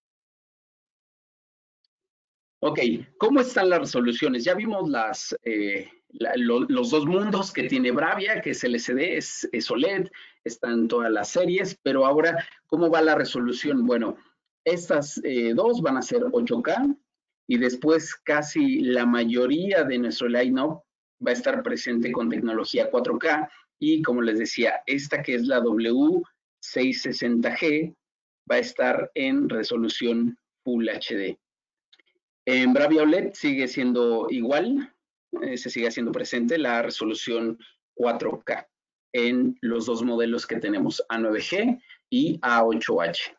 Ok, ¿cómo están las resoluciones? Ya vimos los dos mundos que tiene Bravia, que es LCD, es OLED, están todas las series, pero ahora, ¿cómo va la resolución? Bueno, estas dos van a ser 8K, y después casi la mayoría de nuestro line-up va a estar presente con tecnología 4K, y como les decía, esta que es la W660G va a estar en resolución Full HD. En Bravia OLED sigue siendo igual, se sigue haciendo presente la resolución 4K en los dos modelos que tenemos, A9G y A8H.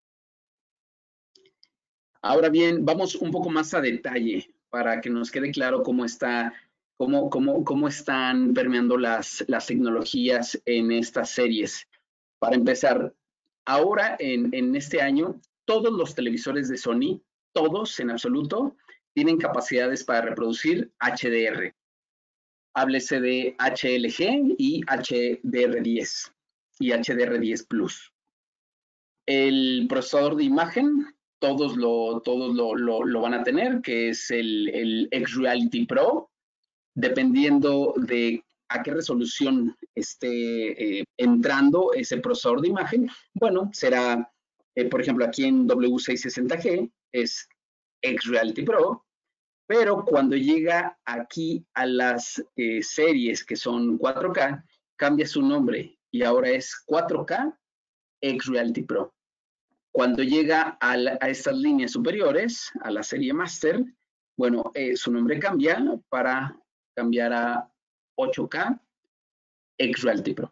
Ahora bien, vamos un poco más a detalle para que nos quede claro cómo están permeando las tecnologías en estas series. Para empezar, ahora en este año, todos los televisores de Sony, todos en absoluto, tienen capacidades para reproducir HDR. Háblese de HLG y HDR10 y HDR10 Plus. El procesador de imagen, todos lo van a tener, que es el X-Reality Pro, dependiendo de a qué resolución esté entrando ese procesador de imagen. Bueno, será, por ejemplo, aquí en W660G es X-Reality Pro, pero cuando llega aquí a las series que son 4K, cambia su nombre y ahora es 4K X-Reality Pro. Cuando llega a estas líneas superiores, a la serie Master, bueno, su nombre cambia para cambiar a 8K X-Reality Pro.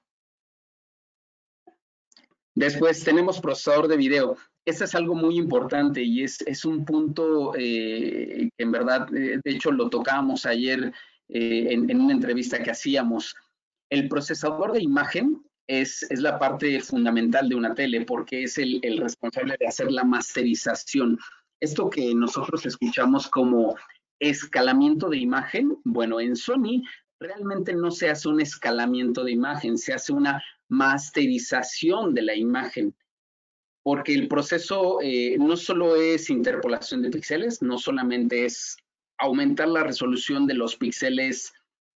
Después tenemos procesador de video. Este es algo muy importante y es un punto que en verdad, de hecho, lo tocábamos ayer en una entrevista que hacíamos. El procesador de imagen es la parte fundamental de una tele porque es el responsable de hacer la masterización. Esto que nosotros escuchamos como escalamiento de imagen, bueno, en Sony realmente no se hace un escalamiento de imagen, se hace una masterización de la imagen, porque el proceso no solo es interpolación de píxeles, no solamente es aumentar la resolución de los píxeles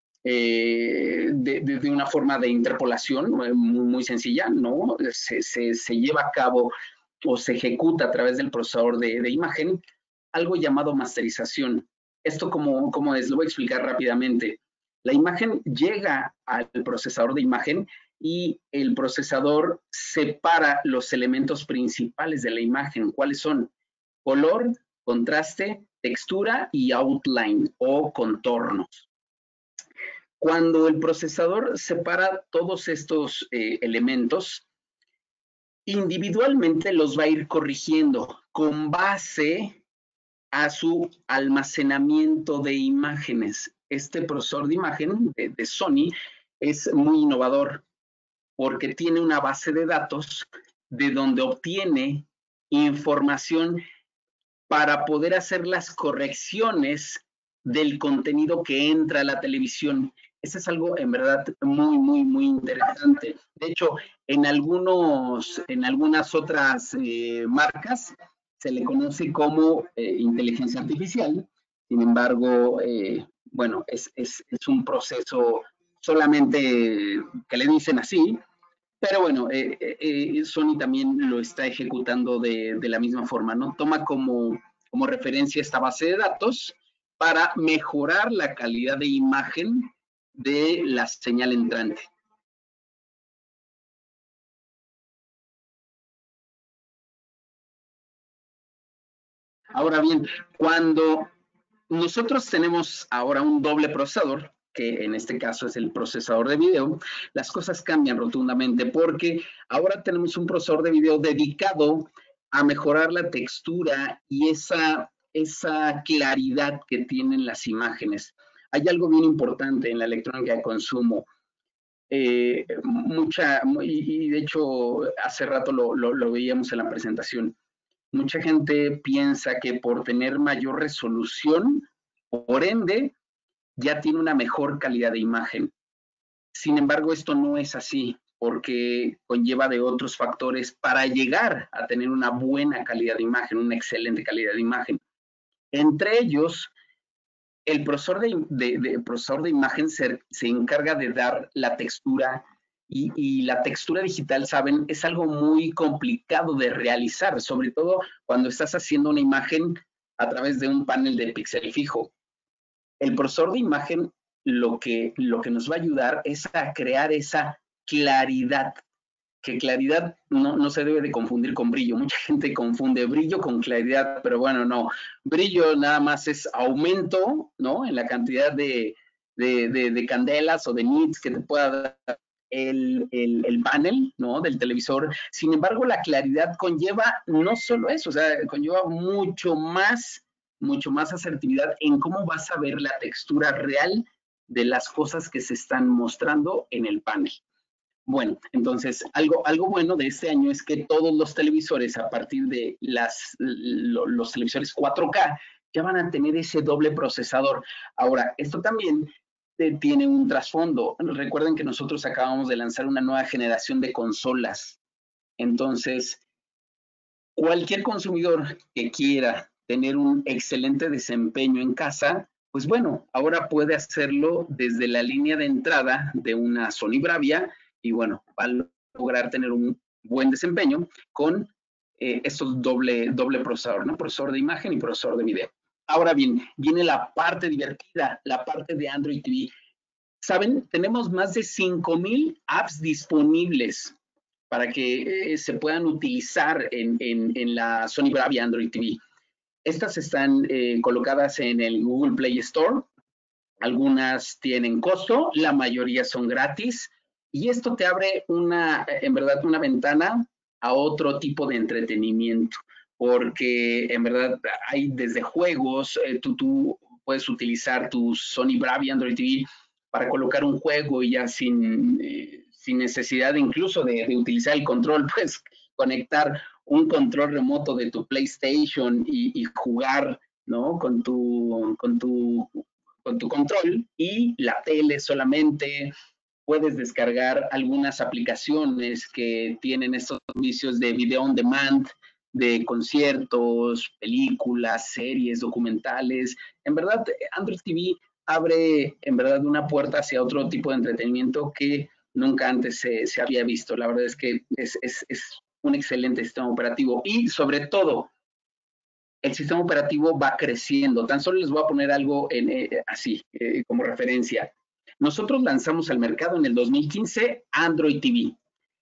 de una forma de interpolación muy sencilla, ¿no? Se lleva a cabo o se ejecuta a través del procesador de imagen algo llamado masterización. ¿Esto cómo es? Lo voy a explicar rápidamente. La imagen llega al procesador de imagen y el procesador separa los elementos principales de la imagen. ¿Cuáles son? Color, contraste, textura y outline o contornos. Cuando el procesador separa todos estos elementos, individualmente los va a ir corrigiendo con base a su almacenamiento de imágenes. Este procesador de imagen de Sony es muy innovador porque tiene una base de datos de donde obtiene información para poder hacer las correcciones del contenido que entra a la televisión. Eso es algo en verdad muy, muy, muy interesante. De hecho, en algunas otras marcas se le conoce como inteligencia artificial. Sin embargo, bueno, es un proceso solamente que le dicen así, pero bueno, Sony también lo está ejecutando de la misma forma, ¿no? Toma como referencia esta base de datos para mejorar la calidad de imagen de la señal entrante. Ahora bien, cuando nosotros tenemos ahora un doble procesador, que en este caso es el procesador de video, las cosas cambian rotundamente porque ahora tenemos un procesador de video dedicado a mejorar la textura y esa claridad que tienen las imágenes. Hay algo bien importante en la electrónica de consumo. Y de hecho hace rato lo veíamos en la presentación. Mucha gente piensa que por tener mayor resolución, por ende, ya tiene una mejor calidad de imagen. Sin embargo, esto no es así, porque conlleva de otros factores para llegar a tener una buena calidad de imagen, una excelente calidad de imagen. Entre ellos, el procesador de imagen se encarga de dar la textura y la textura digital, saben, es algo muy complicado de realizar, sobre todo cuando estás haciendo una imagen a través de un panel de píxel fijo. El procesador de imagen lo que nos va a ayudar es a crear esa claridad, que claridad no se debe de confundir con brillo. Mucha gente confunde brillo con claridad, pero bueno, no. Brillo nada más es aumento, ¿no? En la cantidad de candelas o de nits que te pueda dar el panel, ¿no? Del televisor. Sin embargo, la claridad conlleva no solo eso, o sea, conlleva mucho más asertividad en cómo vas a ver la textura real de las cosas que se están mostrando en el panel. Bueno, entonces, algo bueno de este año es que todos los televisores, a partir de los televisores 4K, ya van a tener ese doble procesador. Ahora, esto también tiene un trasfondo. Recuerden que nosotros acabamos de lanzar una nueva generación de consolas. Entonces, cualquier consumidor que quiera tener un excelente desempeño en casa, pues bueno, ahora puede hacerlo desde la línea de entrada de una Sony Bravia y bueno, va a lograr tener un buen desempeño con estos doble procesador, ¿no? Procesador de imagen y procesador de video. Ahora bien, viene la parte divertida, la parte de Android TV. Saben, tenemos más de 5,000 apps disponibles para que se puedan utilizar en la Sony Bravia Android TV. Estas están colocadas en el Google Play Store. Algunas tienen costo, la mayoría son gratis. Y esto te abre en verdad, una ventana a otro tipo de entretenimiento. Porque en verdad hay desde juegos, tú puedes utilizar tu Sony Bravia Android TV para colocar un juego y ya sin necesidad incluso de utilizar el control, puedes conectar un control remoto de tu PlayStation y jugar, ¿no? Con tu control y la tele solamente. Puedes descargar algunas aplicaciones que tienen estos servicios de video on demand, de conciertos, películas, series, documentales. En verdad, Android TV abre en verdad una puerta hacia otro tipo de entretenimiento que nunca antes se había visto. La verdad es que es un excelente sistema operativo y sobre todo el sistema operativo va creciendo. Tan solo les voy a poner algo así como referencia. Nosotros lanzamos al mercado en el 2015 Android TV.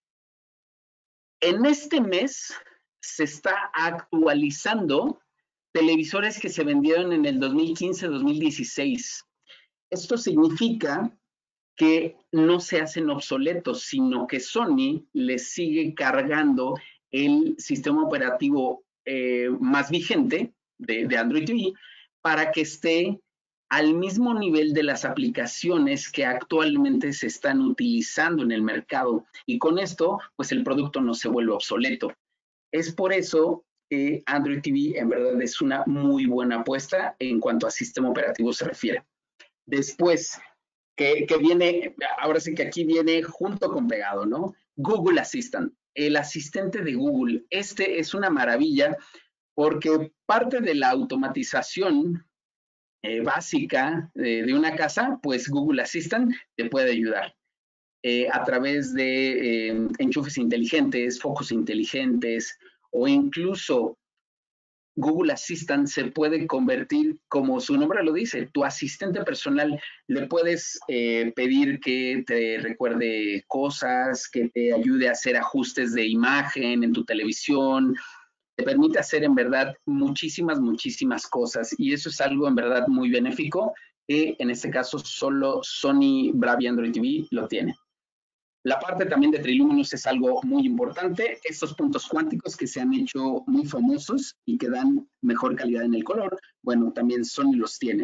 En este mes se está actualizando televisores que se vendieron en el 2015-2016. Esto significa que no se hacen obsoletos, sino que Sony les sigue cargando el sistema operativo más vigente de Android TV para que esté al mismo nivel de las aplicaciones que actualmente se están utilizando en el mercado. Y con esto, pues el producto no se vuelve obsoleto. Es por eso que Android TV en verdad es una muy buena apuesta en cuanto a sistema operativo se refiere. Después, que viene, ahora sí que aquí viene junto con pegado, ¿no? Google Assistant, el asistente de Google. Este es una maravilla porque parte de la automatización básica de una casa, pues Google Assistant te puede ayudar a través de enchufes inteligentes, focos inteligentes o incluso Google Assistant se puede convertir, como su nombre lo dice, tu asistente personal. Le puedes pedir que te recuerde cosas, que te ayude a hacer ajustes de imagen en tu televisión. Te permite hacer en verdad muchísimas cosas y eso es algo en verdad muy benéfico que en este caso solo Sony Bravia Android TV lo tiene. La parte también de Triluminous es algo muy importante. Estos puntos cuánticos que se han hecho muy famosos y que dan mejor calidad en el color, bueno, también Sony los tiene.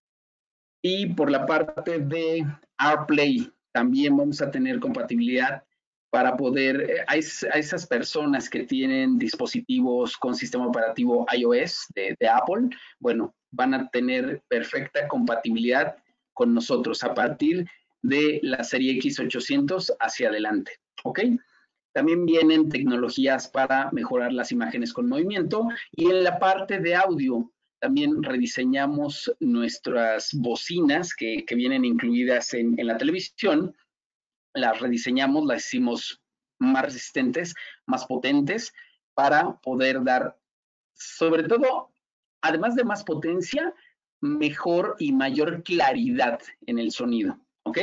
Y por la parte de AirPlay, también vamos a tener compatibilidad para poder, a esas personas que tienen dispositivos con sistema operativo iOS de Apple, bueno, van a tener perfecta compatibilidad con nosotros a partir de la serie X800 hacia adelante, ¿ok? También vienen tecnologías para mejorar las imágenes con movimiento y en la parte de audio también rediseñamos nuestras bocinas que vienen incluidas en la televisión, las rediseñamos, las hicimos más resistentes, más potentes para poder dar, sobre todo, además de más potencia, mejor y mayor claridad en el sonido. ¿Ok?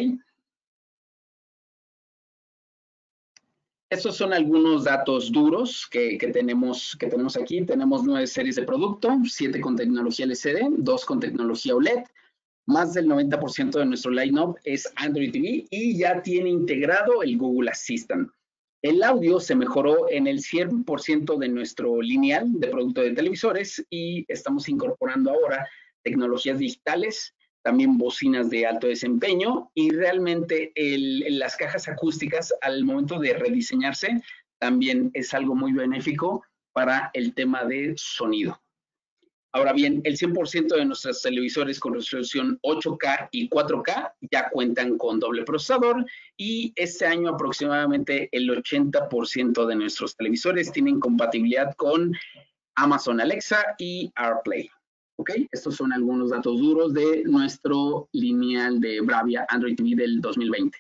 Estos son algunos datos duros que tenemos aquí. Tenemos 9 series de producto, 7 con tecnología LCD, 2 con tecnología OLED. Más del 90% de nuestro line-up es Android TV y ya tiene integrado el Google Assistant. El audio se mejoró en el 100% de nuestro lineal de producto de televisores y estamos incorporando ahora tecnologías digitales, también bocinas de alto desempeño y realmente las cajas acústicas al momento de rediseñarse también es algo muy benéfico para el tema de sonido. Ahora bien, el 100% de nuestros televisores con resolución 8K y 4K ya cuentan con doble procesador y este año aproximadamente el 80% de nuestros televisores tienen compatibilidad con Amazon Alexa y AirPlay. ¿Ok? Estos son algunos datos duros de nuestro lineal de Bravia Android TV del 2020.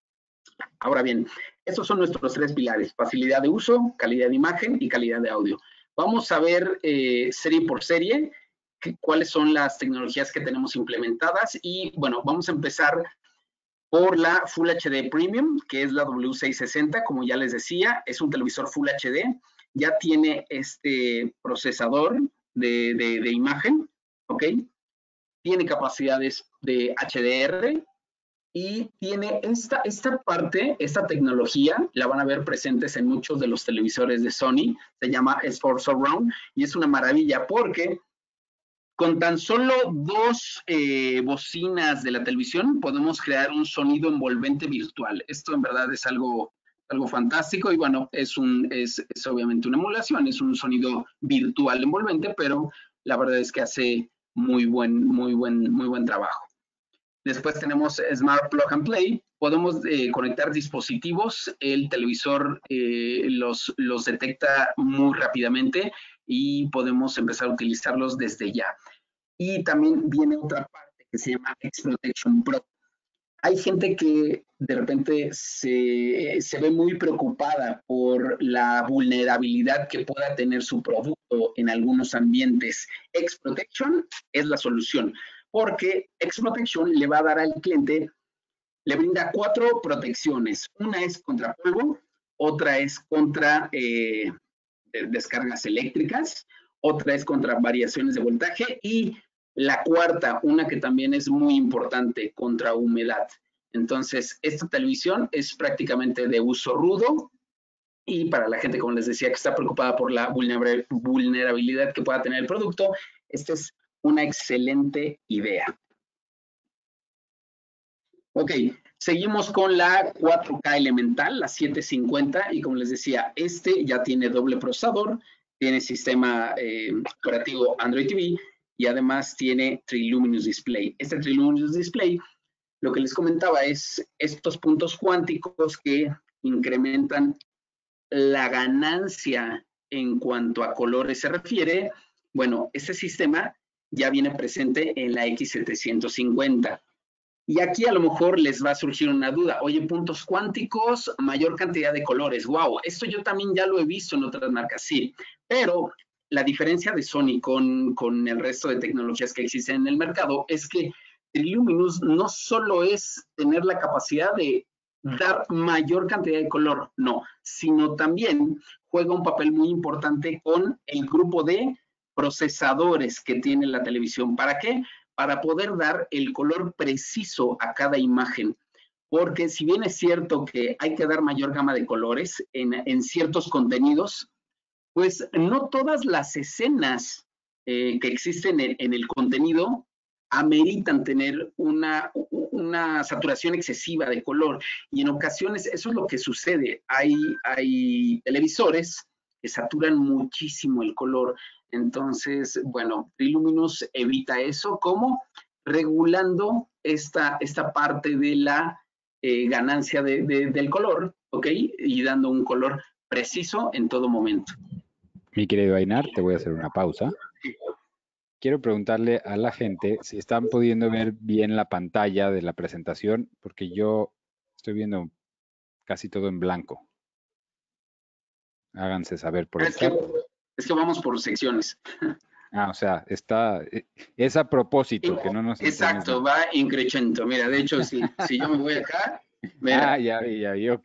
Ahora bien, estos son nuestros 3 pilares: facilidad de uso, calidad de imagen y calidad de audio. Vamos a ver serie por serie cuáles son las tecnologías que tenemos implementadas y bueno, vamos a empezar por la Full HD Premium, que es la W660, como ya les decía, es un televisor Full HD, ya tiene este procesador de imagen, ¿ok? Tiene capacidades de HDR y tiene esta parte, esta tecnología, la van a ver presentes en muchos de los televisores de Sony, se llama S4 Surround y es una maravilla porque con tan solo 2 bocinas de la televisión podemos crear un sonido envolvente virtual. Esto en verdad es algo fantástico y bueno, es obviamente una emulación, es un sonido virtual envolvente, pero la verdad es que hace muy buen trabajo. Después tenemos Smart Plug and Play. Podemos conectar dispositivos. El televisor los detecta muy rápidamente y podemos empezar a utilizarlos desde ya. Y también viene otra parte que se llama X-Protection Pro. Hay gente que de repente se ve muy preocupada por la vulnerabilidad que pueda tener su producto en algunos ambientes. X-Protection es la solución, porque X-Protection le va a dar al cliente, le brinda 4 protecciones. Una es contra polvo, otra es contra descargas eléctricas, otra es contra variaciones de voltaje y la cuarta, una que también es muy importante, contra humedad. Entonces, esta televisión es prácticamente de uso rudo y para la gente, como les decía, que está preocupada por la vulnerabilidad que pueda tener el producto, esta es una excelente idea. Ok, seguimos con la 4K elemental, la 750, y como les decía, este ya tiene doble procesador, tiene sistema operativo Android TV y además tiene Triluminous Display. Este Triluminous Display, lo que les comentaba es estos puntos cuánticos que incrementan la ganancia en cuanto a colores se refiere. Bueno, este sistema ya viene presente en la X750. Y aquí a lo mejor les va a surgir una duda. Oye, puntos cuánticos, mayor cantidad de colores. Wow, esto yo también ya lo he visto en otras marcas, sí. Pero la diferencia de Sony con el resto de tecnologías que existen en el mercado es que Triluminous no solo es tener la capacidad de dar mayor cantidad de color, no, sino también juega un papel muy importante con el grupo de procesadores que tiene la televisión. ¿Para qué? Para poder dar el color preciso a cada imagen. Porque si bien es cierto que hay que dar mayor gama de colores en ciertos contenidos, pues no todas las escenas que existen en el contenido ameritan tener una saturación excesiva de color. Y en ocasiones eso es lo que sucede. Hay televisores que saturan muchísimo el color. Entonces, bueno, Triluminous evita eso. ¿Cómo? Regulando esta parte de la ganancia del color, ¿ok? Y dando un color preciso en todo momento.
Mi querido Ainar, te voy a hacer una pausa. Quiero preguntarle a la gente si están pudiendo ver bien la pantalla de la presentación, porque yo estoy viendo casi todo en blanco. Háganse saber por el chat.
Es que vamos por secciones.
O sea, es a propósito que no nos
Exacto, va increciendo. Mira, de hecho, si yo me voy acá. Mira.
Ya vi, ok.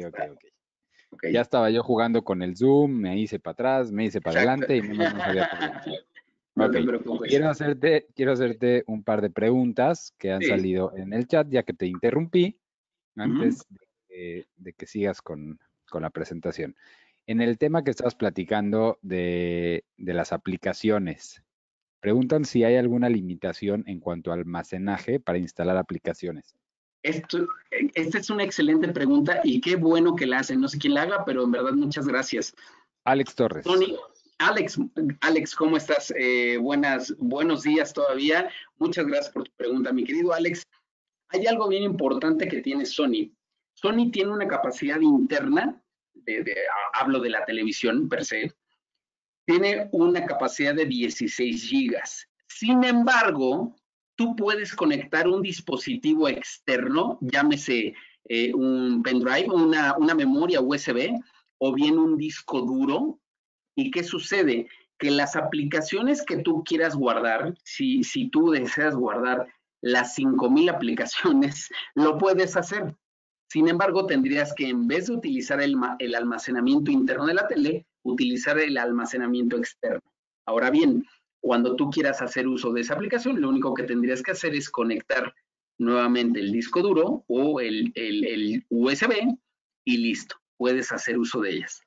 Ya estaba yo jugando con el zoom, me hice para atrás, me hice para adelante y no sabía por
No te preocupes.
Quiero hacerte un par de preguntas que han salido en el chat, ya que te interrumpí antes de que sigas con la presentación. En el tema que estabas platicando de las aplicaciones, preguntan si hay alguna limitación en cuanto a almacenaje para instalar aplicaciones.
Esta es una excelente pregunta y qué bueno que la hacen. No sé quién la haga, pero en verdad muchas gracias.
Alex Torres.
Tony, Alex, ¿cómo estás? Buenos días todavía. Muchas gracias por tu pregunta, mi querido Alex. Hay algo bien importante que tiene Sony. Sony tiene una capacidad interna, hablo de la televisión per se, tiene una capacidad de 16 gigas. Sin embargo, tú puedes conectar un dispositivo externo, llámese un pendrive, una memoria USB o bien un disco duro. ¿Y qué sucede? Que las aplicaciones que tú quieras guardar, si tú deseas guardar las 5,000 aplicaciones, lo puedes hacer. Sin embargo, tendrías que, en vez de utilizar el almacenamiento interno de la tele, utilizar el almacenamiento externo. Ahora bien, cuando tú quieras hacer uso de esa aplicación, lo único que tendrías que hacer es conectar nuevamente el disco duro o el USB y listo, puedes hacer uso de ellas.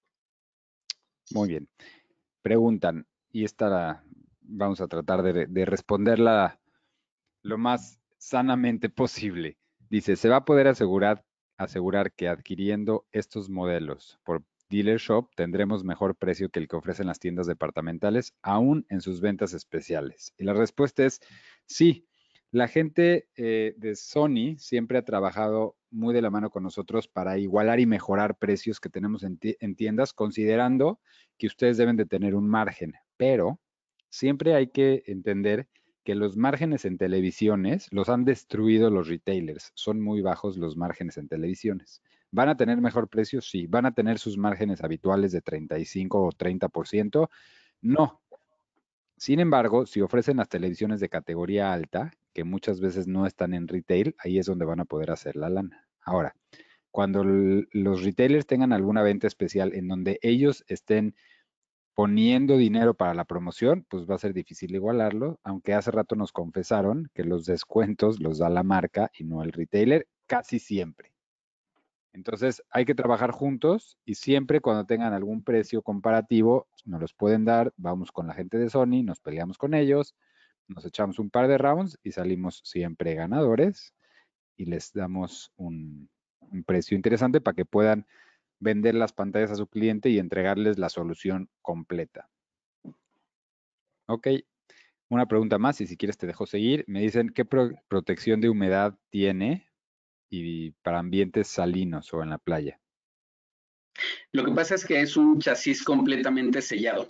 Muy bien. Preguntan, y esta vamos a tratar de responderla lo más sanamente posible. Dice, ¿se va a poder asegurar que adquiriendo estos modelos por Dealer Shop tendremos mejor precio que el que ofrecen las tiendas departamentales, aún en sus ventas especiales? Y la respuesta es sí. La gente de Sony siempre ha trabajado muy de la mano con nosotros para igualar y mejorar precios que tenemos en tiendas, considerando que ustedes deben de tener un margen, pero siempre hay que entender que los márgenes en televisiones los han destruido los retailers. Son muy bajos los márgenes en televisiones. ¿Van a tener mejor precio? Sí. ¿Van a tener sus márgenes habituales de 35 o 30%? No. Sin embargo, si ofrecen las televisiones de categoría alta, que muchas veces no están en retail, ahí es donde van a poder hacer la lana. Ahora, cuando los retailers tengan alguna venta especial en donde ellos estén poniendo dinero para la promoción, pues va a ser difícil igualarlo, aunque hace rato nos confesaron que los descuentos los da la marca y no el retailer, casi siempre. Entonces hay que trabajar juntos y siempre cuando tengan algún precio comparativo nos los pueden dar, vamos con la gente de Sony, nos peleamos con ellos, nos echamos un par de rounds y salimos siempre ganadores y les damos un precio interesante para que puedan vender las pantallas a su cliente y entregarles la solución completa. Ok, una pregunta más y si quieres te dejo seguir. Me dicen qué protección de humedad tiene y para ambientes salinos o en la playa.
Lo que pasa es que es un chasis completamente sellado.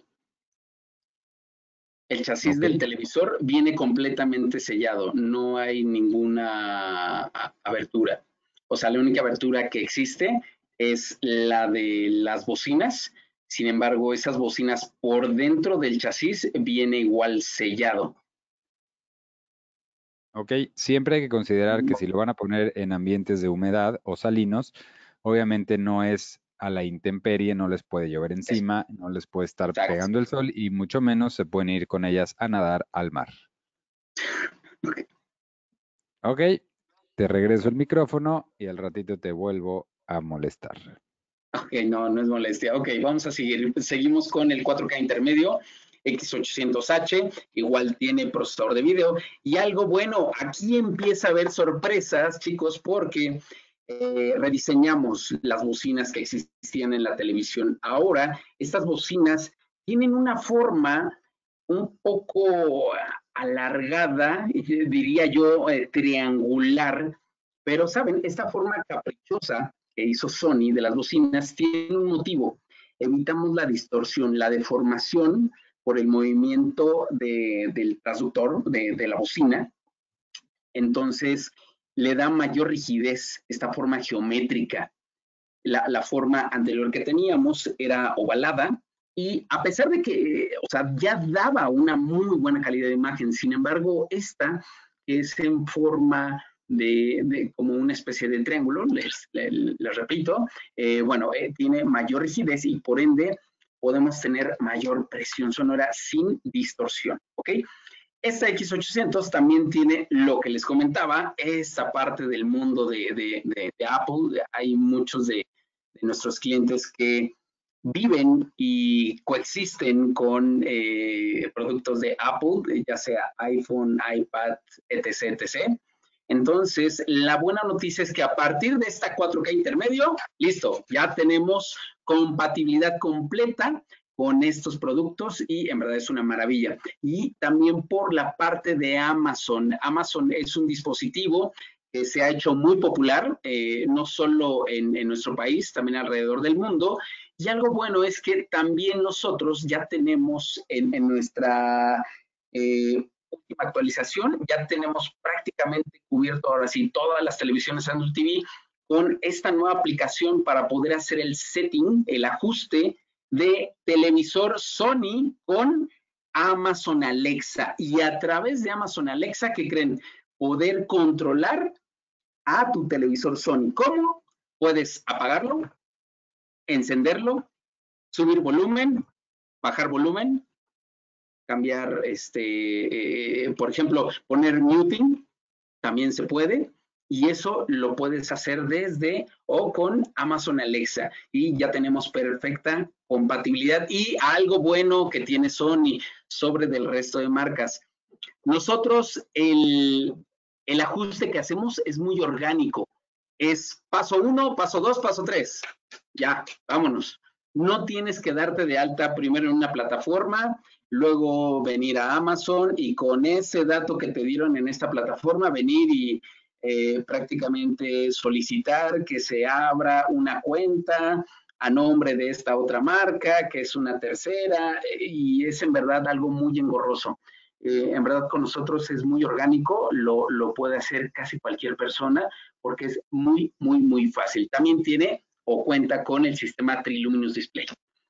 El chasis del televisor viene completamente sellado, no hay ninguna abertura. O sea, la única abertura que existe es la de las bocinas. Sin embargo, esas bocinas por dentro del chasis viene igual sellado.
Ok, siempre hay que considerar que si lo van a poner en ambientes de humedad o salinos, obviamente no es a la intemperie, no les puede llover encima, no les puede estar pegando el sol y mucho menos se pueden ir con ellas a nadar al mar. Ok, te regreso el micrófono y al ratito te vuelvo a molestar.
Ok, no es molestia. Ok, vamos a seguir. Seguimos con el 4K intermedio. X800H, igual tiene procesador de video. Y algo bueno, aquí empieza a haber sorpresas, chicos, porque rediseñamos las bocinas que existían en la televisión. Ahora, estas bocinas tienen una forma un poco alargada, diría yo, triangular, pero saben, esta forma caprichosa que hizo Sony de las bocinas tiene un motivo. Evitamos la distorsión, la deformación por el movimiento del transductor de la bocina. Entonces, le da mayor rigidez esta forma geométrica. La forma anterior que teníamos era ovalada y a pesar de que, o sea, ya daba una muy buena calidad de imagen, sin embargo, esta es en forma de como una especie de triángulo, les repito, tiene mayor rigidez y por ende podemos tener mayor presión sonora sin distorsión, ¿ok? Esta X800 también tiene lo que les comentaba, esta parte del mundo de Apple. Hay muchos de nuestros clientes que viven y coexisten con productos de Apple, ya sea iPhone, iPad, etc., etc. Entonces, la buena noticia es que a partir de esta 4K intermedio, listo, ya tenemos compatibilidad completa con estos productos y en verdad es una maravilla. Y también por la parte de Amazon. Amazon es un dispositivo que se ha hecho muy popular, no solo en nuestro país, también alrededor del mundo. Y algo bueno es que también nosotros ya tenemos en nuestra última actualización, ya tenemos prácticamente cubierto ahora sí todas las televisiones Android TV con esta nueva aplicación para poder hacer el setting, el ajuste de televisor Sony con Amazon Alexa. Y a través de Amazon Alexa, ¿qué creen? Poder controlar a tu televisor Sony. ¿Cómo? Puedes apagarlo, encenderlo, subir volumen, bajar volumen, cambiar, por ejemplo, poner muting, también se puede. Y eso lo puedes hacer desde o con Amazon Alexa. Y ya tenemos perfecta compatibilidad. Y algo bueno que tiene Sony sobre del resto de marcas. Nosotros el ajuste que hacemos es muy orgánico. Es paso 1, paso 2, paso 3. Ya, vámonos. No tienes que darte de alta primero en una plataforma, luego venir a Amazon y con ese dato que te dieron en esta plataforma, venir y prácticamente solicitar que se abra una cuenta a nombre de esta otra marca, que es una tercera, y es en verdad algo muy engorroso. En verdad con nosotros es muy orgánico, lo puede hacer casi cualquier persona porque es muy, muy, muy fácil. También tiene o cuenta con el sistema Triluminous Display.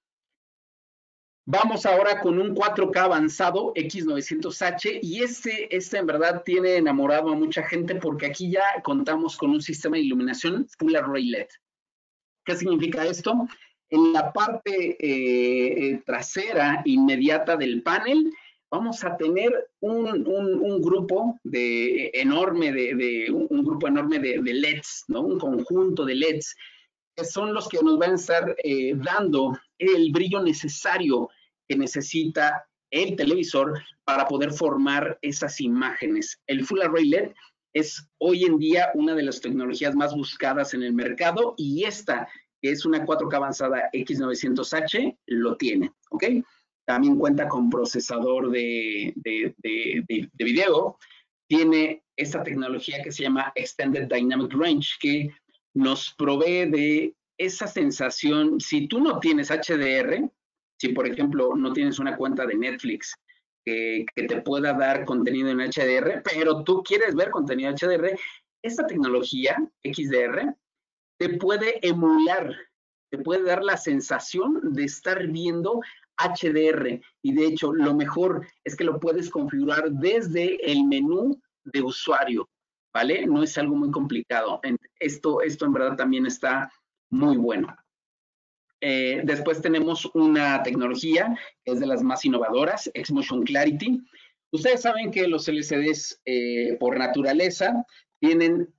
Vamos ahora con un 4K avanzado X900H y este en verdad tiene enamorado a mucha gente porque aquí ya contamos con un sistema de iluminación Full Array LED. ¿Qué significa esto? En la parte trasera inmediata del panel vamos a tener un grupo enorme de LEDs, ¿no? Un conjunto de LEDs que son los que nos van a estar dando el brillo necesario que necesita el televisor para poder formar esas imágenes. El Full Array LED es hoy en día una de las tecnologías más buscadas en el mercado y esta, que es una 4K avanzada X900H, lo tiene, ¿ok? También cuenta con procesador de video, tiene esta tecnología que se llama Extended Dynamic Range, que nos provee de esa sensación. Si tú no tienes HDR, si por ejemplo no tienes una cuenta de Netflix que te pueda dar contenido en HDR, pero tú quieres ver contenido HDR, esta tecnología XDR te puede emular, te puede dar la sensación de estar viendo HDR. Y de hecho, lo mejor es que lo puedes configurar desde el menú de usuario, ¿vale? No es algo muy complicado. Esto en verdad también está muy bueno. Después tenemos una tecnología que es de las más innovadoras, XMotion Clarity. Ustedes saben que los LCDs por naturaleza tienen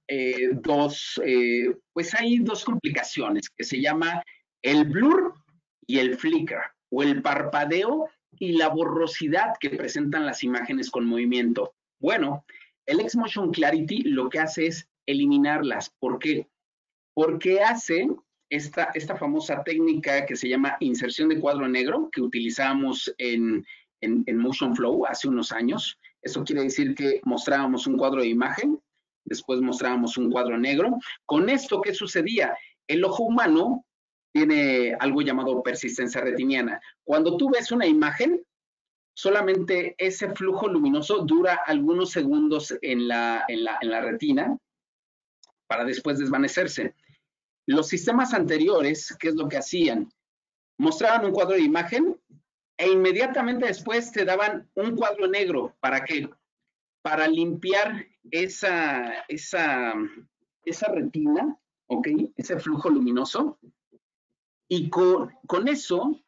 pues hay dos complicaciones que se llama el blur y el flicker, o el parpadeo y la borrosidad que presentan las imágenes con movimiento. Bueno, el XMotion Clarity lo que hace es eliminarlas. ¿Por qué? Porque hace esta famosa técnica que se llama inserción de cuadro negro, que utilizamos en Motion Flow hace unos años. Eso quiere decir que mostrábamos un cuadro de imagen, después mostrábamos un cuadro negro. Con esto, ¿qué sucedía? El ojo humano tiene algo llamado persistencia retiniana. Cuando tú ves una imagen, solamente ese flujo luminoso dura algunos segundos en la retina para después desvanecerse. Los sistemas anteriores, ¿qué es lo que hacían? Mostraban un cuadro de imagen e inmediatamente después te daban un cuadro negro. ¿Para qué? Para limpiar esa retina, ¿ok? Ese flujo luminoso. Y con eso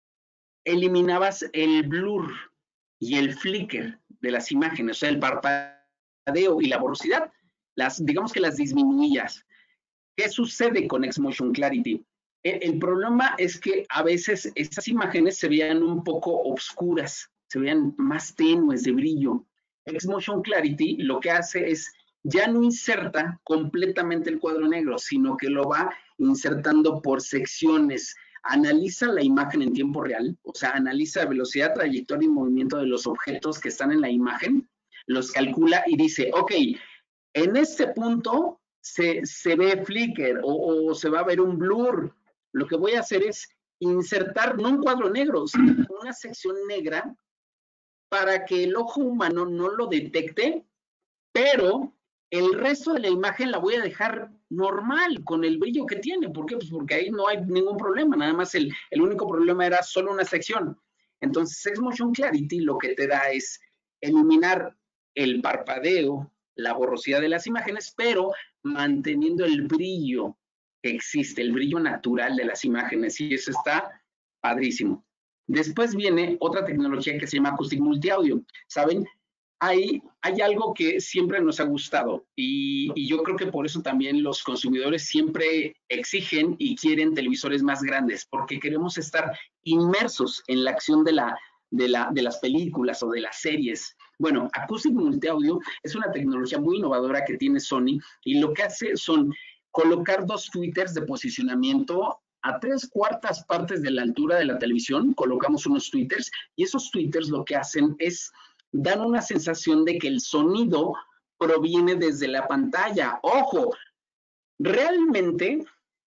eliminabas el blur y el flicker de las imágenes, o sea, el parpadeo y la borrosidad, digamos que las disminuías. ¿Qué sucede con XMotion Clarity? El problema es que a veces estas imágenes se veían un poco oscuras, se veían más tenues de brillo. XMotion Clarity lo que hace es ya no inserta completamente el cuadro negro, sino que lo va insertando por secciones. Analiza la imagen en tiempo real, o sea, analiza la velocidad, trayectoria y movimiento de los objetos que están en la imagen, los calcula y dice, ok, en este punto se ve flicker o se va a ver un blur. Lo que voy a hacer es insertar no un cuadro negro, sino una sección negra para que el ojo humano no lo detecte, pero el resto de la imagen la voy a dejar normal, con el brillo que tiene. ¿Por qué? Pues porque ahí no hay ningún problema, nada más el único problema era solo una sección. Entonces, XMotion Clarity lo que te da es eliminar el parpadeo, la borrosidad de las imágenes, pero manteniendo el brillo que existe, el brillo natural de las imágenes, y eso está padrísimo. Después viene otra tecnología que se llama Acoustic Multi-Audio. ¿Saben? Hay algo que siempre nos ha gustado y yo creo que por eso también los consumidores siempre exigen y quieren televisores más grandes, porque queremos estar inmersos en la acción de las películas o de las series. Bueno, Acoustic Multi-Audio es una tecnología muy innovadora que tiene Sony y lo que hace son colocar dos tweeters de posicionamiento a 3/4 partes de la altura de la televisión. Colocamos unos tweeters y esos tweeters lo que hacen es dan una sensación de que el sonido proviene desde la pantalla. ¡Ojo! Realmente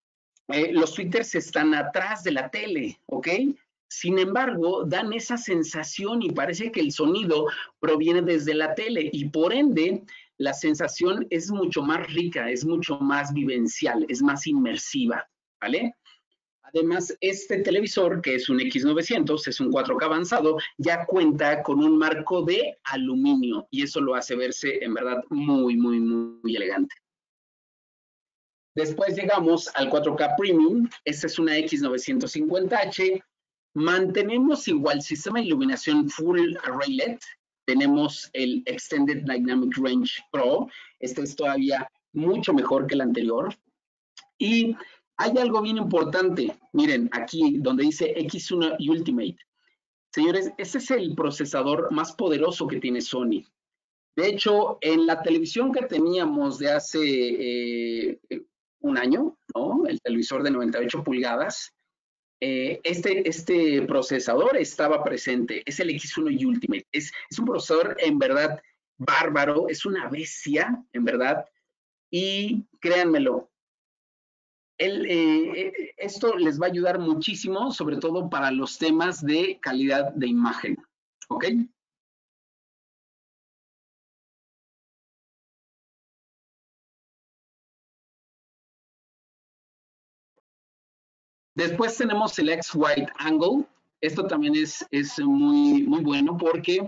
los tweeters están atrás de la tele, ¿ok? Sin embargo, dan esa sensación y parece que el sonido proviene desde la tele y por ende la sensación es mucho más rica, es mucho más vivencial, es más inmersiva, ¿vale? Además, este televisor, que es un X900, es un 4K avanzado, ya cuenta con un marco de aluminio y eso lo hace verse en verdad muy, muy, muy elegante. Después llegamos al 4K Premium. Esta es una X950H. Mantenemos igual sistema de iluminación Full Array LED. Tenemos el Extended Dynamic Range Pro. Este es todavía mucho mejor que el anterior. Y hay algo bien importante. Miren, aquí donde dice X1 Ultimate. Señores, este es el procesador más poderoso que tiene Sony. De hecho, en la televisión que teníamos de hace un año, ¿no? El televisor de 98 pulgadas, este procesador estaba presente. Es el X1 Ultimate. Es un procesador en verdad bárbaro, es una bestia, en verdad. Y créanmelo, esto les va a ayudar muchísimo, sobre todo para los temas de calidad de imagen. ¿Ok? Después tenemos el X-Wide Angle. Esto también es muy bueno porque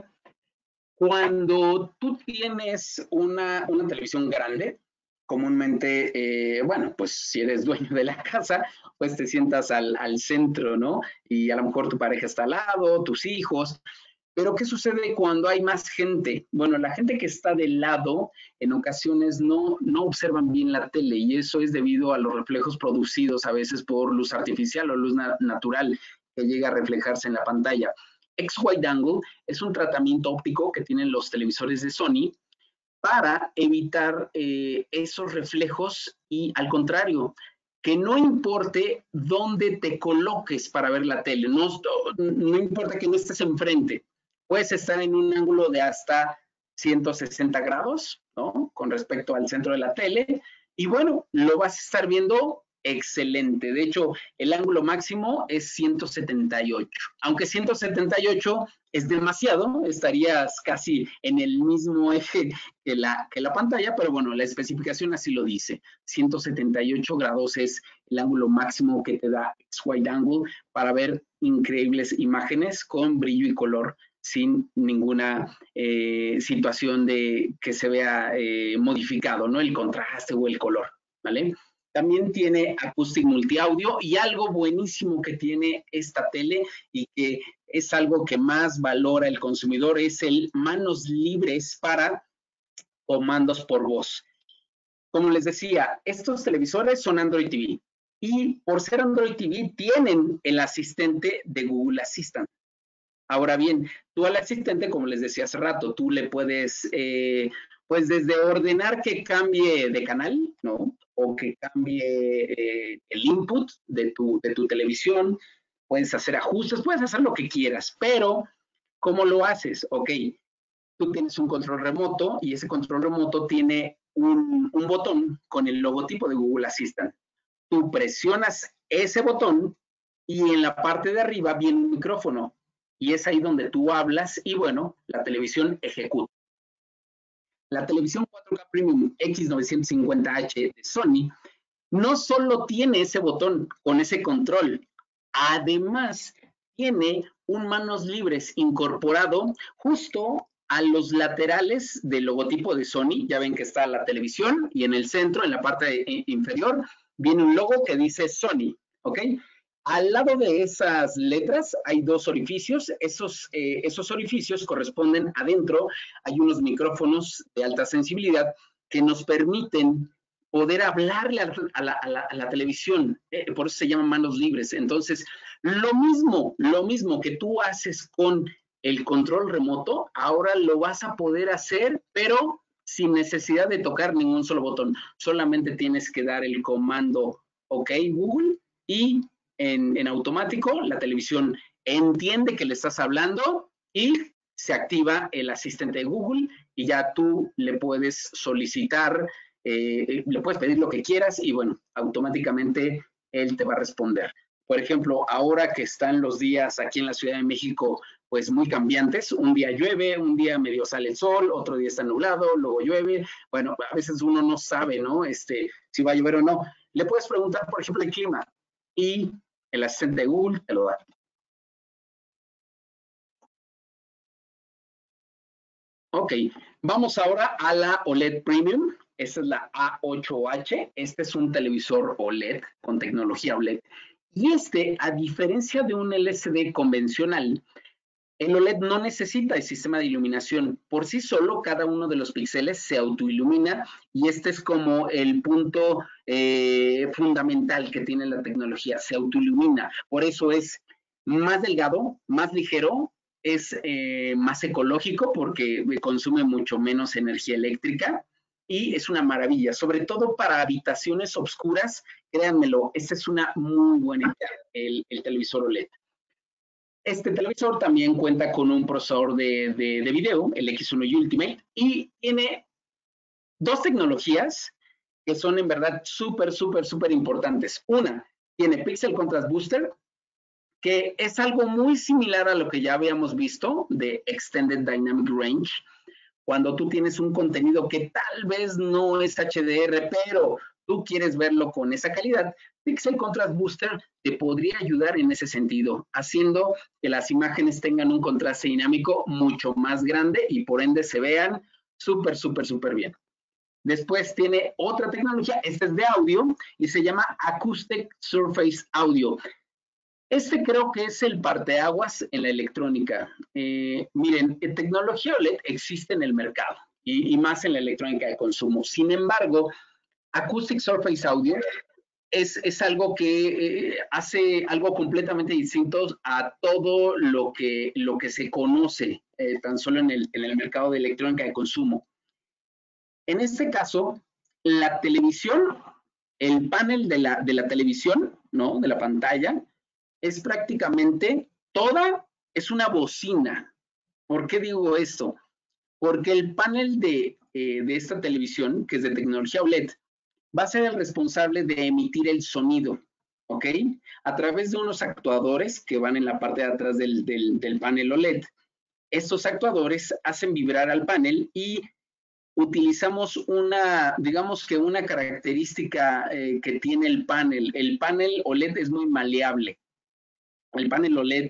cuando tú tienes una televisión grande, comúnmente, bueno, pues si eres dueño de la casa, pues te sientas al centro, ¿no? Y a lo mejor tu pareja está al lado, tus hijos. Pero ¿qué sucede cuando hay más gente? Bueno, la gente que está del lado en ocasiones no observan bien la tele y eso es debido a los reflejos producidos a veces por luz artificial o luz natural que llega a reflejarse en la pantalla. X-Wide Angle es un tratamiento óptico que tienen los televisores de Sony para evitar esos reflejos y al contrario, que no importe dónde te coloques para ver la tele, no importa que no estés enfrente. Puedes estar en un ángulo de hasta 160 grados, ¿no? Con respecto al centro de la tele. Y bueno, lo vas a estar viendo excelente. De hecho, el ángulo máximo es 178. Aunque 178 es demasiado, estarías casi en el mismo eje que la pantalla, pero bueno, la especificación así lo dice. 178 grados es el ángulo máximo que te da X-Wide Angle para ver increíbles imágenes con brillo y color sin ninguna situación de que se vea modificado, ¿no? El contraste o el color, ¿vale? También tiene Acoustic Multi-Audio y algo buenísimo que tiene esta tele y que es algo que más valora el consumidor es el manos libres para comandos por voz. Como les decía, estos televisores son Android TV y por ser Android TV tienen el asistente de Google Assistant. Ahora bien, tú al asistente, como les decía hace rato, tú le puedes, pues desde ordenar que cambie de canal, ¿no? O que cambie el input de tu televisión, puedes hacer ajustes, puedes hacer lo que quieras, pero ¿cómo lo haces? Ok, tú tienes un control remoto y ese control remoto tiene un botón con el logotipo de Google Assistant. Tú presionas ese botón y en la parte de arriba viene un micrófono. Y es ahí donde tú hablas y bueno, la televisión ejecuta. La televisión 4K Premium X950H de Sony no solo tiene ese botón con ese control, además tiene un manos libres incorporado justo a los laterales del logotipo de Sony. Ya ven que está la televisión y en el centro, en la parte inferior, viene un logo que dice Sony, ¿ok? Al lado de esas letras hay dos orificios. Esos orificios corresponden adentro. Hay unos micrófonos de alta sensibilidad que nos permiten poder hablarle a la televisión. Por eso se llaman manos libres. Entonces, lo mismo que tú haces con el control remoto, ahora lo vas a poder hacer, pero sin necesidad de tocar ningún solo botón. Solamente tienes que dar el comando OK Google y en automático la televisión entiende que le estás hablando y se activa el asistente de Google y ya tú le puedes solicitar, le puedes pedir lo que quieras y bueno, automáticamente él te va a responder. Por ejemplo, ahora que están los días aquí en la Ciudad de México pues muy cambiantes, un día llueve, un día medio sale el sol, otro día está nublado, luego llueve, bueno, a veces uno no sabe, ¿no? Si va a llover o no. Le puedes preguntar, por ejemplo, el clima y el asistente de Google te lo da. Ok, vamos ahora a la OLED Premium. Esta es la A8H. Este es un televisor OLED con tecnología OLED. Y a diferencia de un LCD convencional, el OLED no necesita el sistema de iluminación. Por sí solo, cada uno de los píxeles se autoilumina y este es como el punto fundamental que tiene la tecnología, se autoilumina. Por eso es más delgado, más ligero, es más ecológico porque consume mucho menos energía eléctrica y es una maravilla, sobre todo para habitaciones oscuras. Créanmelo, esta es una muy buena idea, el televisor OLED. Este televisor también cuenta con un procesador de video, el X1 Ultimate, y tiene dos tecnologías que son en verdad súper importantes. Una, tiene Pixel Contrast Booster, que es algo muy similar a lo que ya habíamos visto de Extended Dynamic Range, cuando tú tienes un contenido que tal vez no es HDR, pero tú quieres verlo con esa calidad, Pixel Contrast Booster te podría ayudar en ese sentido, haciendo que las imágenes tengan un contraste dinámico mucho más grande y por ende se vean súper bien. Después tiene otra tecnología, esta es de audio y se llama Acoustic Surface Audio. Este creo que es el parteaguas en la electrónica. Miren, tecnología OLED existe en el mercado y más en la electrónica de consumo. Sin embargo, Acoustic Surface Audio es algo que hace algo completamente distinto a todo lo que se conoce tan solo en el mercado de electrónica de consumo. En este caso, la televisión, el panel de la televisión, ¿no? De la pantalla, es prácticamente toda, es una bocina. ¿Por qué digo esto? Porque el panel de esta televisión, que es de tecnología OLED, va a ser el responsable de emitir el sonido, ¿ok? A través de unos actuadores que van en la parte de atrás del panel OLED. Estos actuadores hacen vibrar al panel y utilizamos digamos que una característica que tiene el panel. El panel OLED es muy maleable. El panel OLED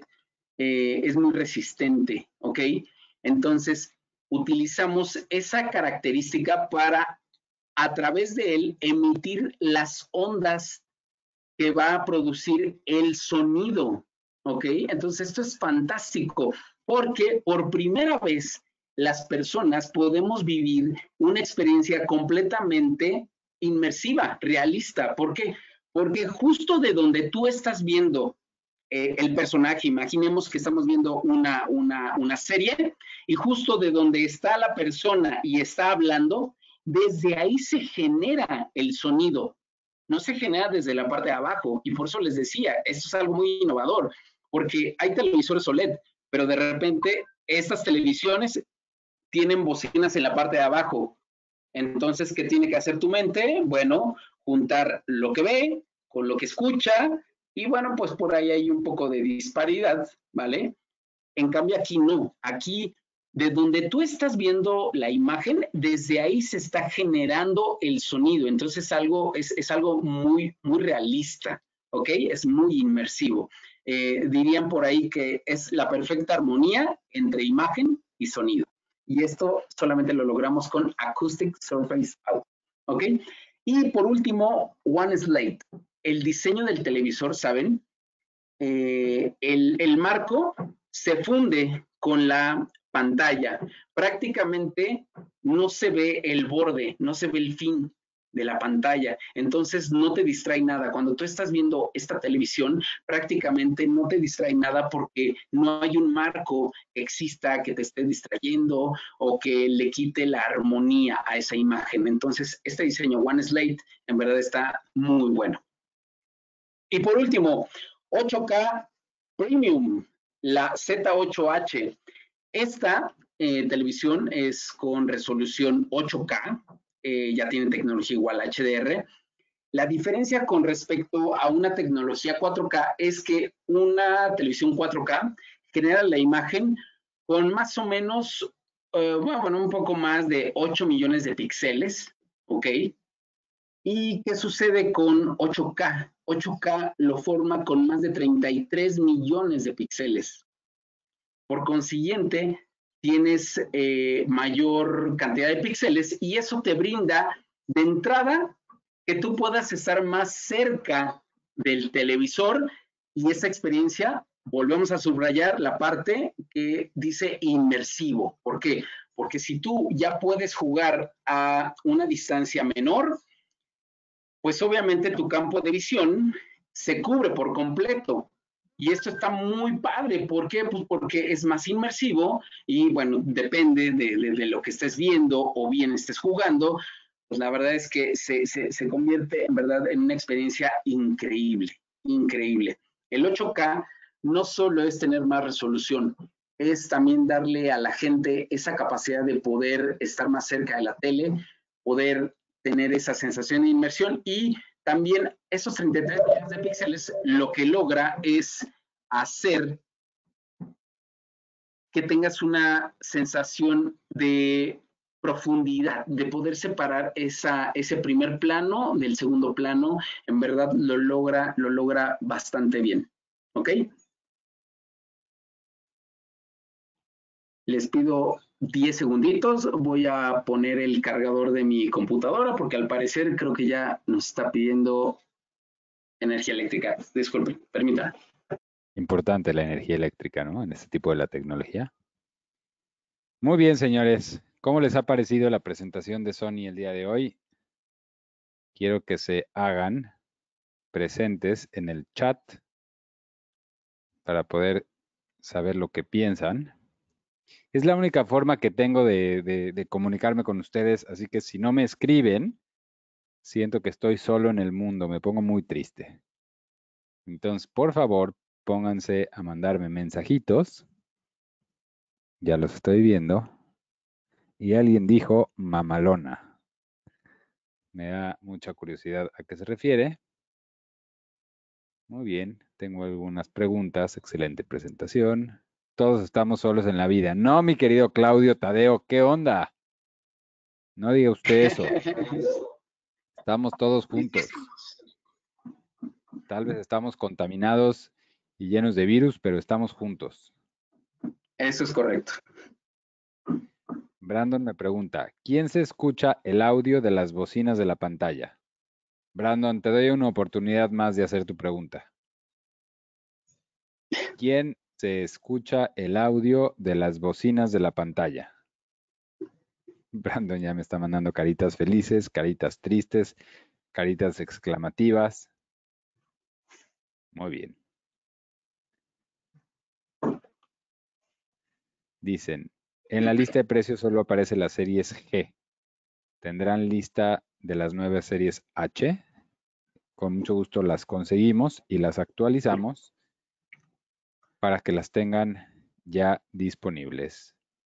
es muy resistente, ¿ok? Entonces, utilizamos esa característica para, a través de él, emitir las ondas que va a producir el sonido, ¿ok? Entonces, esto es fantástico, porque por primera vez las personas podemos vivir una experiencia completamente inmersiva, realista. ¿Por qué? Porque justo de donde tú estás viendo el personaje, imaginemos que estamos viendo una serie y justo de donde está la persona y está hablando, desde ahí se genera el sonido, no se genera desde la parte de abajo y por eso les decía, esto es algo muy innovador, porque hay televisores OLED, pero de repente estas televisiones tienen bocinas en la parte de abajo. Entonces, ¿qué tiene que hacer tu mente? Bueno, juntar lo que ve con lo que escucha y bueno, pues por ahí hay un poco de disparidad, ¿vale? En cambio aquí no, aquí de donde tú estás viendo la imagen, desde ahí se está generando el sonido, entonces es algo muy realista, ¿ok? Es muy inmersivo. Dirían por ahí que es la perfecta armonía entre imagen y sonido. Y esto solamente lo logramos con Acoustic Surface Audio, ¿ok? Y por último, One Slate. El diseño del televisor, ¿saben? El marco se funde con la pantalla. Prácticamente no se ve el borde, no se ve el fin de la pantalla. Entonces no te distrae nada. Cuando tú estás viendo esta televisión, prácticamente no te distrae nada porque no hay un marco que exista que te esté distrayendo o que le quite la armonía a esa imagen. Entonces este diseño One Slate en verdad está muy bueno. Y por último, 8K Premium, la Z8H. Esta televisión es con resolución 8K, ya tiene tecnología igual a HDR. La diferencia con respecto a una tecnología 4K es que una televisión 4K genera la imagen con más o menos, bueno, un poco más de 8 millones de píxeles, ¿ok? ¿Y qué sucede con 8K? 8K lo forma con más de 33 millones de píxeles. Por consiguiente, tienes mayor cantidad de píxeles y eso te brinda de entrada que tú puedas estar más cerca del televisor, y esa experiencia, volvemos a subrayar la parte que dice inmersivo. ¿Por qué? Porque si tú ya puedes jugar a una distancia menor, pues obviamente tu campo de visión se cubre por completo. Y esto está muy padre. ¿Por qué? Pues porque es más inmersivo y, bueno, depende de lo que estés viendo o bien estés jugando, pues la verdad es que se convierte en verdad en una experiencia increíble, increíble. El 8K no solo es tener más resolución, es también darle a la gente esa capacidad de poder estar más cerca de la tele, poder tener esa sensación de inmersión, y también esos 33 millones de píxeles lo que logra es hacer que tengas una sensación de profundidad, de poder separar ese primer plano del segundo plano. En verdad lo logra bastante bien. ¿Ok? Les pido 10 segunditos, voy a poner el cargador de mi computadora porque al parecer creo que ya nos está pidiendo energía eléctrica. Disculpen, permítanme.
Importante la energía eléctrica, ¿no? En este tipo de la tecnología. Muy bien, señores. ¿Cómo les ha parecido la presentación de Sony el día de hoy? Quiero que se hagan presentes en el chat para poder saber lo que piensan. Es la única forma que tengo de comunicarme con ustedes, así que si no me escriben, siento que estoy solo en el mundo, me pongo muy triste. Entonces, por favor, pónganse a mandarme mensajitos. Ya los estoy viendo. Y alguien dijo mamalona. Me da mucha curiosidad a qué se refiere. Muy bien, tengo algunas preguntas. Excelente presentación. Todos estamos solos en la vida. No, mi querido Claudio Tadeo, ¿qué onda? No diga usted eso. Estamos todos juntos. Tal vez estamos contaminados y llenos de virus, pero estamos juntos.
Eso es correcto.
Brandon me pregunta, ¿quién se escucha el audio de las bocinas de la pantalla? Brandon, te doy una oportunidad más de hacer tu pregunta. ¿Quién se escucha el audio de las bocinas de la pantalla? Brandon ya me está mandando caritas felices, caritas tristes, caritas exclamativas. Muy bien. Dicen, en la lista de precios solo aparece las series G. ¿Tendrán lista de las nuevas series H? Con mucho gusto las conseguimos y las actualizamos para que las tengan ya disponibles.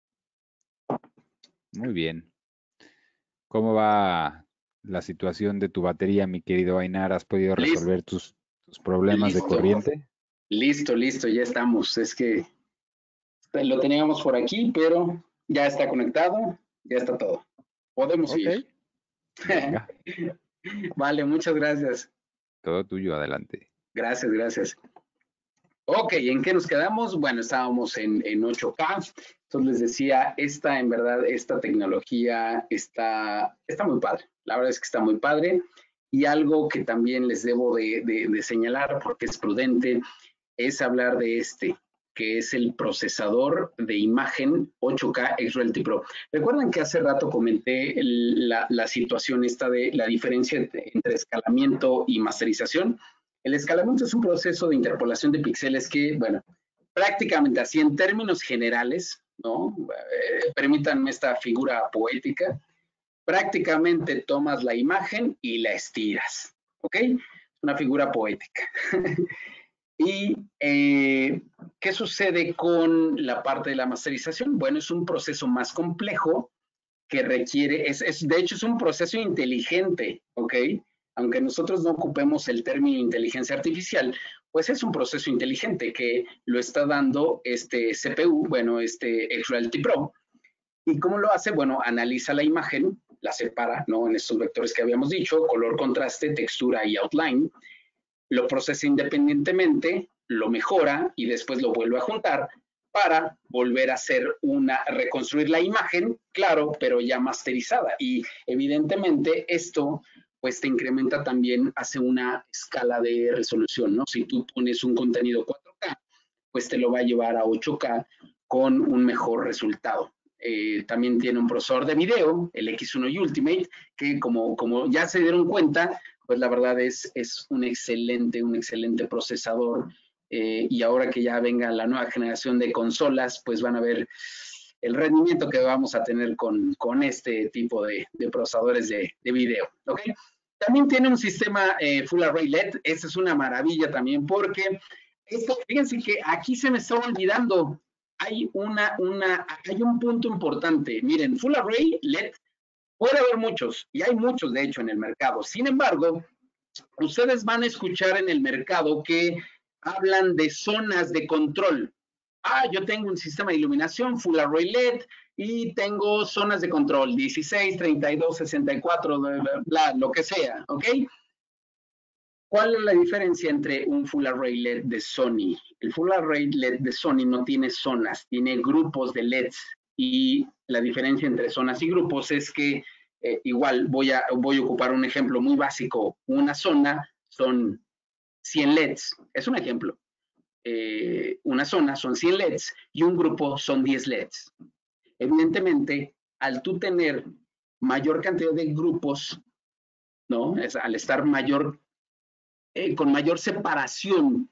Muy bien. ¿Cómo va la situación de tu batería, mi querido Ainar? ¿Has podido resolver tus problemas de corriente?
Listo, ya estamos. Es que lo teníamos por aquí, pero ya está conectado, ya está todo. Podemos ir.
Venga.
Vale, muchas gracias.
Todo tuyo, adelante.
Gracias. Ok, ¿en qué nos quedamos? Bueno, estábamos en 8K. Entonces les decía, en verdad, esta tecnología está muy padre. La verdad es que está muy padre. Y algo que también les debo de señalar, porque es prudente, es hablar de que es el procesador de imagen 8K XReality Pro. Recuerdan que hace rato comenté la situación esta de la diferencia entre escalamiento y masterización. El escalamiento es un proceso de interpolación de píxeles que, bueno, prácticamente así en términos generales, ¿no? Permítanme esta figura poética. Prácticamente tomas la imagen y la estiras, ¿ok? Una figura poética. ¿Y qué sucede con la parte de la masterización? Bueno, es un proceso más complejo que requiere, de hecho es un proceso inteligente, ¿ok? Aunque nosotros no ocupemos el término inteligencia artificial, pues es un proceso inteligente que lo está dando este CPU, bueno, XReality Pro. ¿Y cómo lo hace? Bueno, analiza la imagen, la separa, ¿no? En estos vectores que habíamos dicho, color, contraste, textura y outline. Lo procesa independientemente, lo mejora y después lo vuelve a juntar para volver a hacer reconstruir la imagen, claro, pero ya masterizada. Y evidentemente esto pues te incrementa también, hace una escala de resolución, ¿no? Si tú pones un contenido 4K, pues te lo va a llevar a 8K con un mejor resultado. También tiene un procesador de video, el X1 Ultimate, que como ya se dieron cuenta, pues la verdad es un excelente procesador. Y ahora que ya venga la nueva generación de consolas, pues van a ver el rendimiento que vamos a tener con este tipo de procesadores de video, ¿ok? También tiene un sistema Full Array LED. Esa es una maravilla también porque fíjense que aquí se me está olvidando. Hay un punto importante. Miren, Full Array LED puede haber muchos, y hay muchos de hecho en el mercado. Sin embargo, ustedes van a escuchar en el mercado que hablan de zonas de control. Yo tengo un sistema de iluminación Full Array LED y tengo zonas de control 16, 32, 64, bla, bla, bla, lo que sea, ¿ok? ¿Cuál es la diferencia entre un Full Array LED de Sony? El Full Array LED de Sony no tiene zonas, tiene grupos de LEDs. Y la diferencia entre zonas y grupos es que igual voy a ocupar un ejemplo muy básico. Una zona son 100 LEDs, es un ejemplo. Una zona son 100 LEDs y un grupo son 10 LEDs. Evidentemente, al tú tener mayor cantidad de grupos, ¿no? Al estar con mayor separación,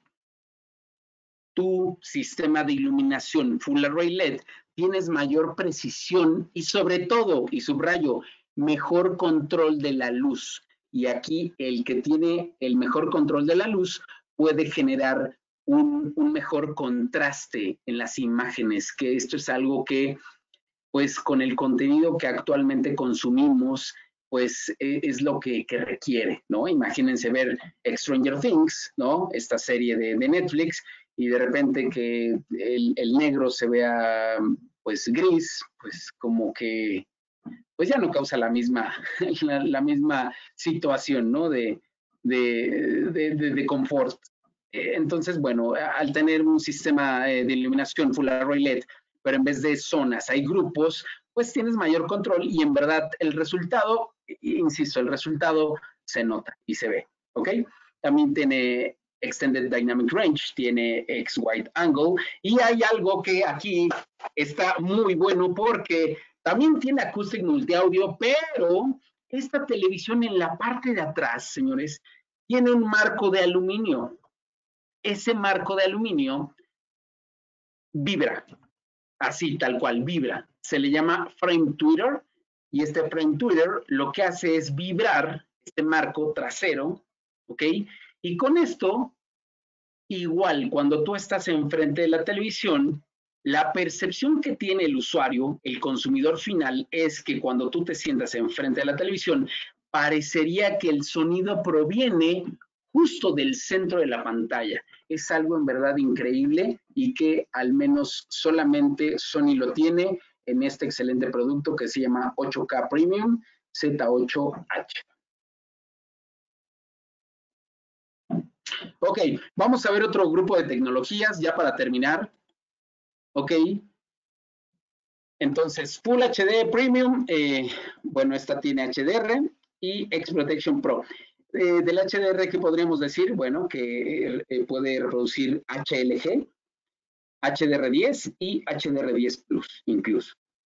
tu sistema de iluminación Full Array LED, tienes mayor precisión y sobre todo, y subrayo, mejor control de la luz. Y aquí el que tiene el mejor control de la luz puede generar un mejor contraste en las imágenes, que esto es algo que, pues con el contenido que actualmente consumimos, pues es lo que requiere, ¿no? Imagínense ver Stranger Things, ¿no? Esta serie de Netflix, y de repente que el negro se vea, pues, gris, pues como que, pues ya no causa la misma situación, ¿no? De confort. Entonces, bueno, al tener un sistema de iluminación Full Array LED, pero en vez de zonas hay grupos, pues tienes mayor control y en verdad el resultado, insisto, el resultado se nota y se ve, ¿ok? También tiene Extended Dynamic Range, tiene X-Wide Angle y hay algo que aquí está muy bueno porque también tiene Acoustic Multiaudio, pero esta televisión en la parte de atrás, señores, tiene un marco de aluminio. Ese marco de aluminio vibra, así tal cual vibra. Se le llama frame tweeter y este frame tweeter lo que hace es vibrar este marco trasero, ¿ok? Y con esto, igual cuando tú estás enfrente de la televisión, la percepción que tiene el usuario, el consumidor final, es que cuando tú te sientas enfrente de la televisión, parecería que el sonido proviene justo del centro de la pantalla. Es algo en verdad increíble y que al menos solamente Sony lo tiene en este excelente producto que se llama 8K Premium Z8H. Ok, vamos a ver otro grupo de tecnologías ya para terminar. Ok. Entonces, Full HD Premium, bueno, esta tiene HDR y X-Protection Pro. Del HDR, ¿qué podríamos decir? Bueno, que puede reproducir HLG, HDR10 y HDR10 Plus incluso.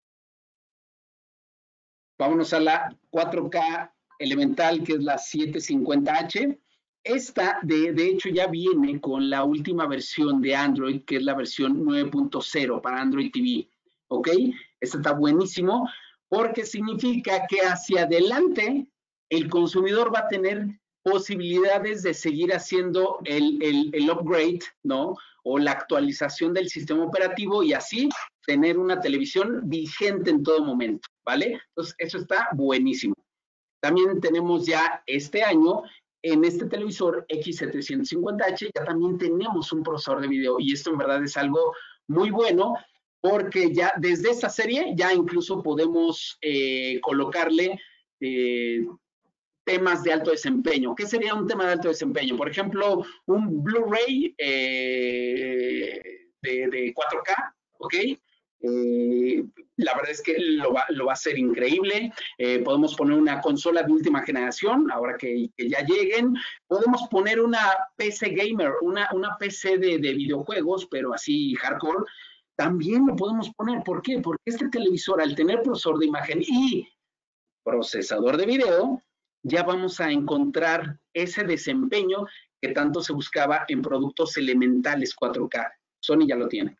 Vámonos a la 4K elemental, que es la 750H. Esta, de hecho, ya viene con la última versión de Android, que es la versión 9.0 para Android TV. ¿Ok? Esta está buenísimo porque significa que hacia adelante el consumidor va a tener posibilidades de seguir haciendo el upgrade, ¿no? O la actualización del sistema operativo y así tener una televisión vigente en todo momento, ¿vale? Entonces, eso está buenísimo. También tenemos ya este año, en este televisor X750H, ya también tenemos un procesador de video y esto en verdad es algo muy bueno porque ya desde esta serie ya incluso podemos colocarle temas de alto desempeño. ¿Qué sería un tema de alto desempeño? Por ejemplo, un Blu-ray de 4K, ¿ok? La verdad es que lo va a hacer increíble. Podemos poner una consola de última generación, ahora que ya lleguen. Podemos poner una PC gamer, una PC de videojuegos, pero así hardcore. También lo podemos poner. ¿Por qué? Porque este televisor, al tener procesor de imagen y procesador de video, ya vamos a encontrar ese desempeño que tanto se buscaba en productos elementales 4K. Sony ya lo tiene.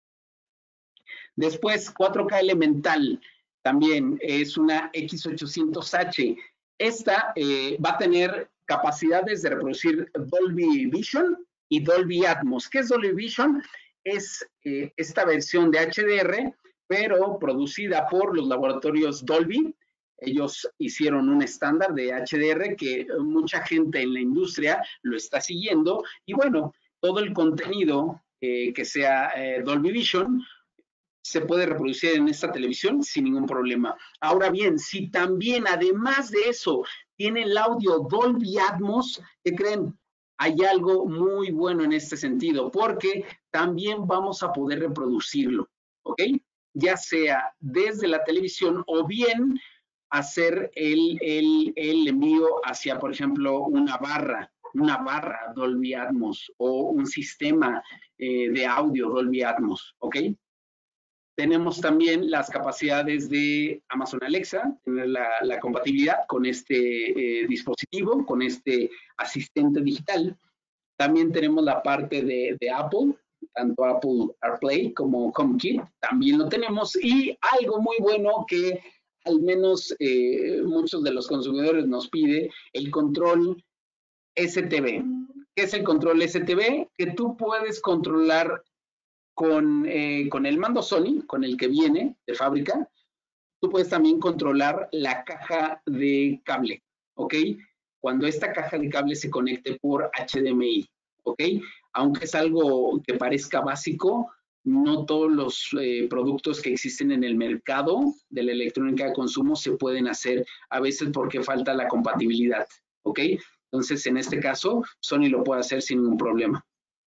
Después, 4K elemental, también es una X800H. Esta va a tener capacidades de reproducir Dolby Vision y Dolby Atmos. ¿Qué es Dolby Vision? Es esta versión de HDR, pero producida por los laboratorios Dolby. Ellos hicieron un estándar de HDR que mucha gente en la industria lo está siguiendo. Y bueno, todo el contenido que sea Dolby Vision se puede reproducir en esta televisión sin ningún problema. Ahora bien, si también además de eso tiene el audio Dolby Atmos, ¿qué creen? Hay algo muy bueno en este sentido, porque también vamos a poder reproducirlo, ¿ok? Ya sea desde la televisión o bien hacer el envío hacia, por ejemplo, una barra Dolby Atmos o un sistema de audio Dolby Atmos, ¿ok? Tenemos también las capacidades de Amazon Alexa, tener la compatibilidad con este dispositivo, con este asistente digital. También tenemos la parte de Apple, tanto Apple AirPlay como HomeKit, también lo tenemos. Y algo muy bueno que al menos muchos de los consumidores nos pide, el control STB. ¿Qué es el control STB? Que tú puedes controlar con el mando Sony, con el que viene de fábrica. Tú puedes también controlar la caja de cable, ¿ok? Cuando esta caja de cable se conecte por HDMI, ¿ok? Aunque es algo que parezca básico, no todos los productos que existen en el mercado de la electrónica de consumo se pueden hacer, a veces porque falta la compatibilidad, ¿ok? Entonces, en este caso, Sony lo puede hacer sin ningún problema.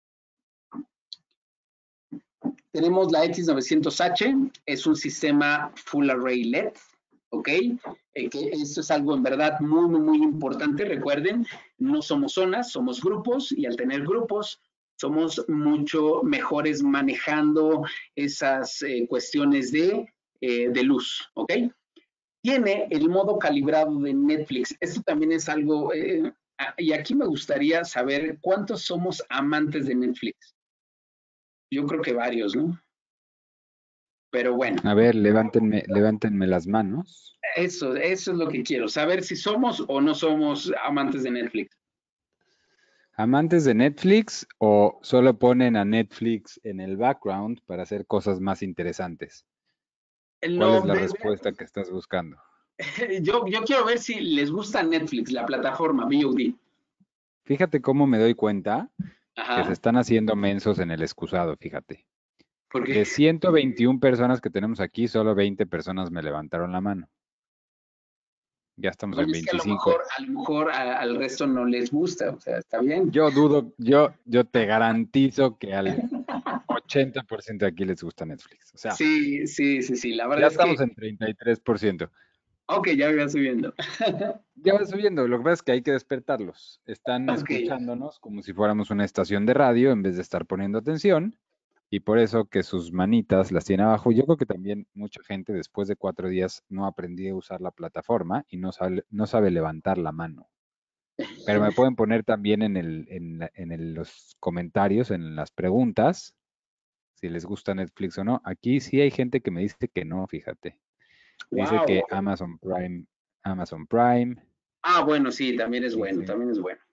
Tenemos la X900H, es un sistema Full Array LED, ¿ok? Que esto es algo en verdad muy, muy importante. Recuerden, no somos zonas, somos grupos, y al tener grupos somos mucho mejores manejando esas cuestiones de luz, ¿ok? Tiene el modo calibrado de Netflix. Esto también es algo, y aquí me gustaría saber cuántos somos amantes de Netflix. Yo creo que varios, ¿no? Pero bueno.
A ver, levántenme las manos.
Eso es lo que quiero, saber si somos o no somos amantes de Netflix.
¿Amantes de Netflix o solo ponen a Netflix en el background para hacer cosas más interesantes? ¿Cuál es la respuesta que estás buscando?
Yo quiero ver si les gusta Netflix, la plataforma VOD.
Fíjate cómo me doy cuenta que se están haciendo mensos en el excusado, fíjate.
¿Por qué?
De 121 personas que tenemos aquí, solo 20 personas me levantaron la mano. Ya estamos en 25.
Es que a lo mejor al resto no les gusta, o sea, está bien.
Yo dudo, yo te garantizo que al 80% de aquí les gusta Netflix. O sea,
sí, la verdad
ya
es que...
estamos en 33%.
Ok, ya voy subiendo.
Ya va subiendo, lo que pasa es que hay que despertarlos. Están escuchándonos como si fuéramos una estación de radio en vez de estar poniendo atención, y por eso que sus manitas las tiene abajo. Yo creo que también mucha gente después de 4 días no aprendió a usar la plataforma y no sabe levantar la mano. Pero me pueden poner también en los comentarios, en las preguntas, si les gusta Netflix o no. Aquí sí hay gente que me dice que no, fíjate. Dice que Amazon Prime.
Ah, bueno, sí, también es bueno, también es bueno.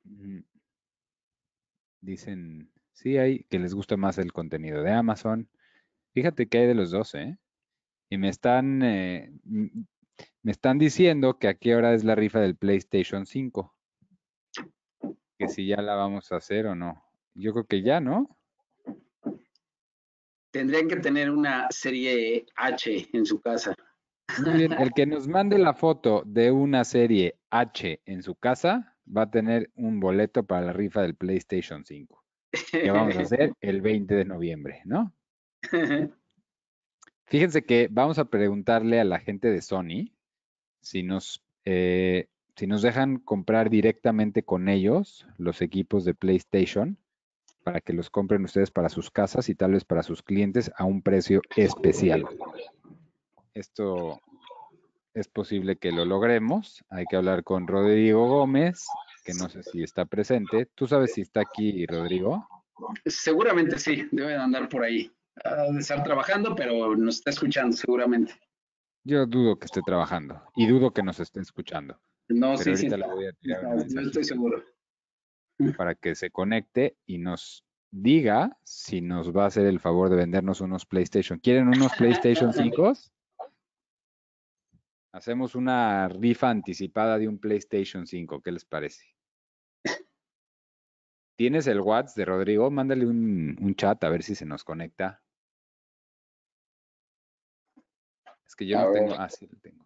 Dicen, sí hay que les gusta más el contenido de Amazon. Fíjate que hay de los dos, ¿eh? Y me están diciendo que a qué hora es la rifa del PlayStation 5. Que si ya la vamos a hacer o no. Yo creo que ya, ¿no?
Tendrían que tener una serie H en su casa.
Muy bien, el que nos mande la foto de una serie H en su casa va a tener un boleto para la rifa del PlayStation 5, que vamos a hacer el 20 de noviembre, ¿no? Fíjense que vamos a preguntarle a la gente de Sony si nos dejan comprar directamente con ellos los equipos de PlayStation para que los compren ustedes para sus casas y tal vez para sus clientes a un precio especial. Esto es posible que lo logremos. Hay que hablar con Rodrigo Gómez, que no sé si está presente. ¿Tú sabes si está aquí, Rodrigo?
Seguramente sí, debe de andar por ahí. Ha de estar trabajando, pero nos está escuchando seguramente.
Yo dudo que esté trabajando y dudo que nos esté escuchando.
No,
Pero
sí,
ahorita
sí.
le voy a tirar un
Yo
mensaje
estoy seguro.
para que se conecte y nos diga si nos va a hacer el favor de vendernos unos PlayStation. ¿Quieren unos PlayStation 5? Hacemos una rifa anticipada de un PlayStation 5. ¿Qué les parece? ¿Tienes el WhatsApp de Rodrigo? Mándale un chat a ver si se nos conecta. Es que yo
A
no
ver.
tengo. Ah, sí lo tengo.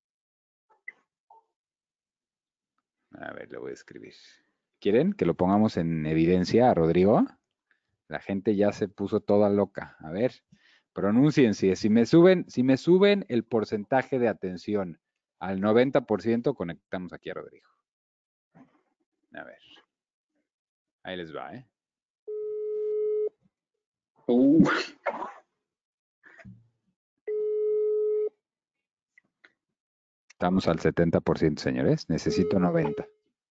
A ver, le voy a escribir. ¿Quieren que lo pongamos en evidencia a Rodrigo? La gente ya se puso toda loca. A ver, pronúnciense. Si me suben el porcentaje de atención al 90%, conectamos aquí a Rodrigo. A ver. Ahí les va, ¿eh? Estamos al 70%, señores. Necesito 90.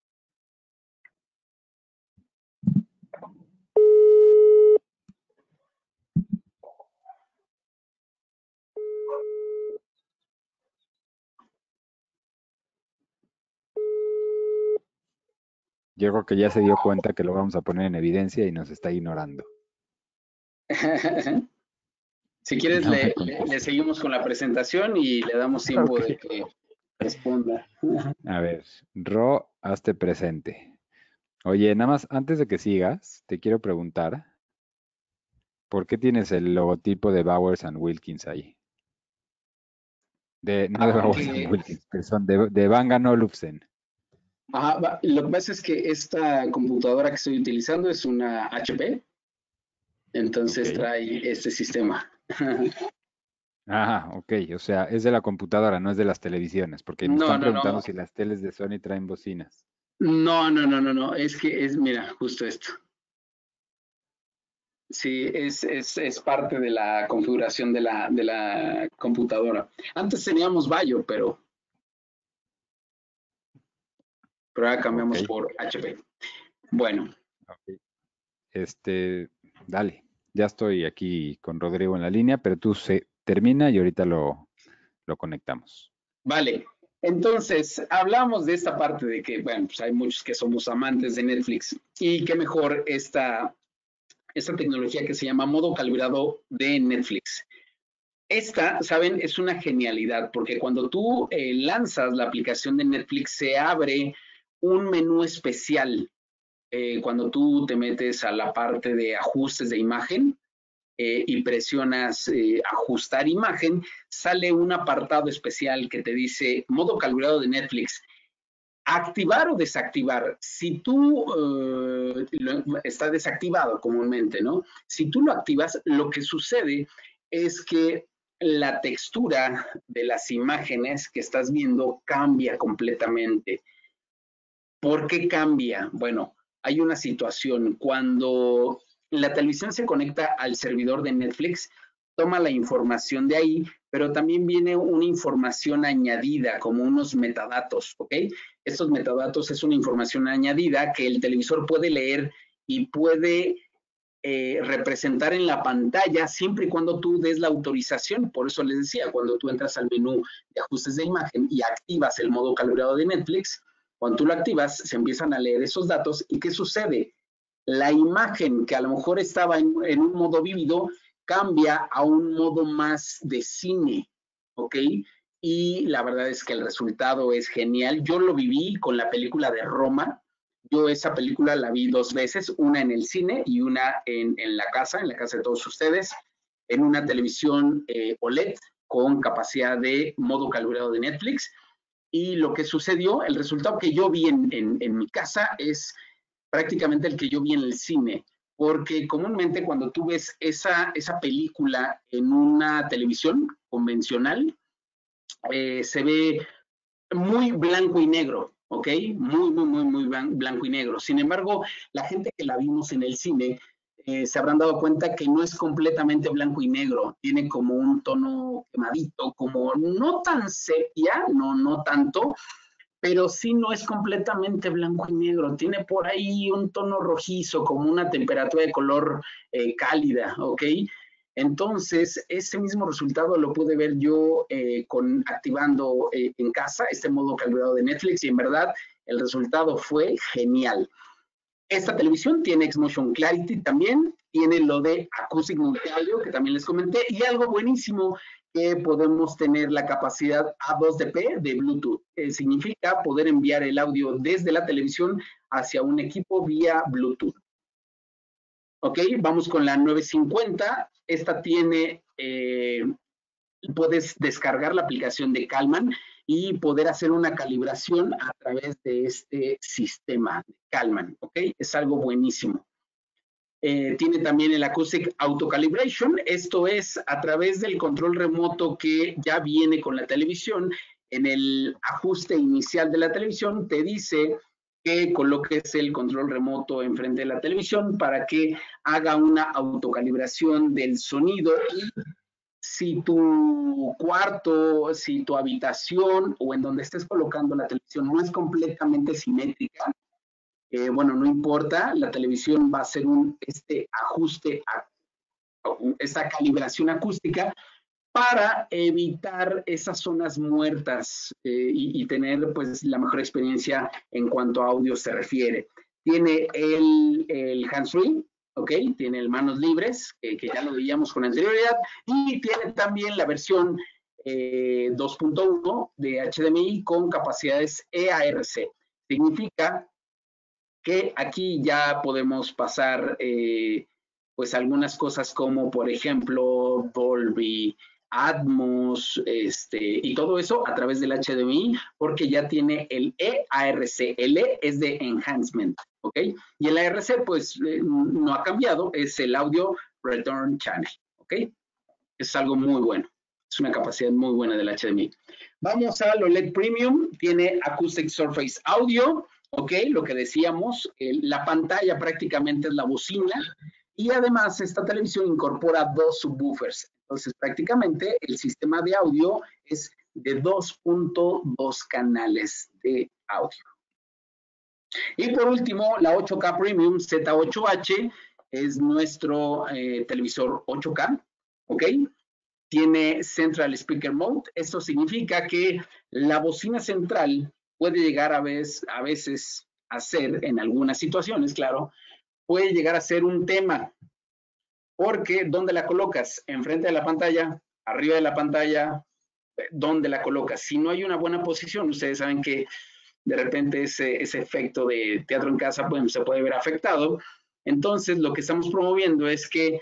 Yo creo que ya se dio cuenta que lo vamos a poner en evidencia y nos está ignorando.
Si quieres,
No me
le
contesta.
seguimos con la presentación y le damos tiempo
Ok.
de que responda.
A ver, Ro, hazte presente. Oye, nada más, antes de que sigas, te quiero preguntar, ¿por qué tienes el logotipo de Bowers and Wilkins ahí? No de Bowers and
Porque
Wilkins, perdón, de Bang & Olufsen.
lo que pasa es que esta computadora que estoy utilizando es una HP, entonces
Ok.
trae este sistema.
Ah, ok, o sea, es de la computadora, no es de las televisiones, porque me
No,
están
no,
preguntando
no.
si las teles de Sony traen bocinas.
No. Es que mira, justo esto. Sí, es parte de la configuración de la computadora. Antes teníamos Bayo, pero ahora cambiamos
Ok,
por HP. Bueno,
ok. Dale, ya estoy aquí con Rodrigo en la línea, pero tú termina y ahorita lo conectamos.
vale. Entonces, hablamos de esta parte de que, bueno, pues hay muchos que somos amantes de Netflix y qué mejor esta tecnología que se llama modo calibrado de Netflix. Esta, saben, es una genialidad porque cuando tú lanzas la aplicación de Netflix se abre un menú especial. Cuando tú te metes a la parte de ajustes de imagen y presionas ajustar imagen, sale un apartado especial que te dice modo calibrado de Netflix. Activar o desactivar. Si tú está desactivado comúnmente, ¿no? Si tú lo activas, lo que sucede es que la textura de las imágenes que estás viendo cambia completamente. ¿Por qué cambia? Bueno, hay una situación. Cuando la televisión se conecta al servidor de Netflix, toma la información de ahí, pero también viene una información añadida, como unos metadatos, ¿ok? Estos metadatos es una información añadida que el televisor puede leer y puede representar en la pantalla siempre y cuando tú des la autorización. Por eso les decía, cuando tú entras al menú de ajustes de imagen y activas el modo calibrado de Netflix, cuando tú lo activas, se empiezan a leer esos datos. ¿Y qué sucede? La imagen que a lo mejor estaba en un modo vívido cambia a un modo más de cine, ¿ok? Y la verdad es que el resultado es genial. Yo lo viví con la película de Roma. Yo esa película la vi 2 veces, una en el cine y una en la casa de todos ustedes, en una televisión OLED con capacidad de modo calibrado de Netflix. Y lo que sucedió, el resultado que yo vi en mi casa es prácticamente el que yo vi en el cine. porque comúnmente cuando tú ves esa película en una televisión convencional, se ve muy blanco y negro, ¿ok? Muy blanco y negro. Sin embargo, la gente que la vimos en el cine se habrán dado cuenta que no es completamente blanco y negro, tiene como un tono quemadito, como no tan sepia, no tanto, pero sí no es completamente blanco y negro, tiene por ahí un tono rojizo, como una temperatura de color cálida, ¿ok? Entonces, ese mismo resultado lo pude ver yo activando en casa este modo calibrado de Netflix, y en verdad el resultado fue genial. Esta televisión tiene Xmotion Clarity también, tiene lo de Acoustic Multi-Audio, que también les comenté, y algo buenísimo, que podemos tener la capacidad A2DP de Bluetooth. Significa poder enviar el audio desde la televisión hacia un equipo vía Bluetooth. Ok, vamos con la 950. Esta tiene, puedes descargar la aplicación de Calman y poder hacer una calibración a través de este sistema de Calman. Ok, es algo buenísimo. Tiene también el Acoustic Auto Calibration. Esto es a través del control remoto que ya viene con la televisión. En el ajuste inicial de la televisión te dice que coloques el control remoto enfrente de la televisión para que haga una autocalibración del sonido. Y si tu cuarto, si tu habitación o en donde estés colocando la televisión no es completamente simétrica, bueno, no importa, la televisión va a hacer este ajuste, esta calibración acústica para evitar esas zonas muertas y tener pues la mejor experiencia en cuanto a audio se refiere. Tiene el hands-free, ¿ok? Tiene el manos libres, que ya lo veíamos con anterioridad, y tiene también la versión 2.1 de HDMI con capacidades EARC. Significa que aquí ya podemos pasar pues algunas cosas como por ejemplo Dolby Atmos y todo eso a través del HDMI, porque ya tiene el EARC. El E es de enhancement, ¿ok? Y el ARC pues no ha cambiado, es el Audio Return Channel, ¿ok? Es algo muy bueno, es una capacidad muy buena del HDMI. Vamos al OLED Premium, tiene Acoustic Surface Audio, ok, lo que decíamos, la pantalla prácticamente es la bocina, y además esta televisión incorpora 2 subwoofers. Entonces prácticamente el sistema de audio es de 2.2 canales de audio. Y por último, la 8K Premium Z8H es nuestro televisor 8K, ok. Tiene Central Speaker Mode. Esto significa que la bocina central puede llegar a veces a ser, en algunas situaciones, claro, puede llegar a ser un tema. Porque, ¿dónde la colocas? ¿Enfrente de la pantalla? ¿Arriba de la pantalla? ¿Dónde la colocas? Si no hay una buena posición, ustedes saben que de repente ese efecto de teatro en casa pues, se puede ver afectado. Entonces, lo que estamos promoviendo es que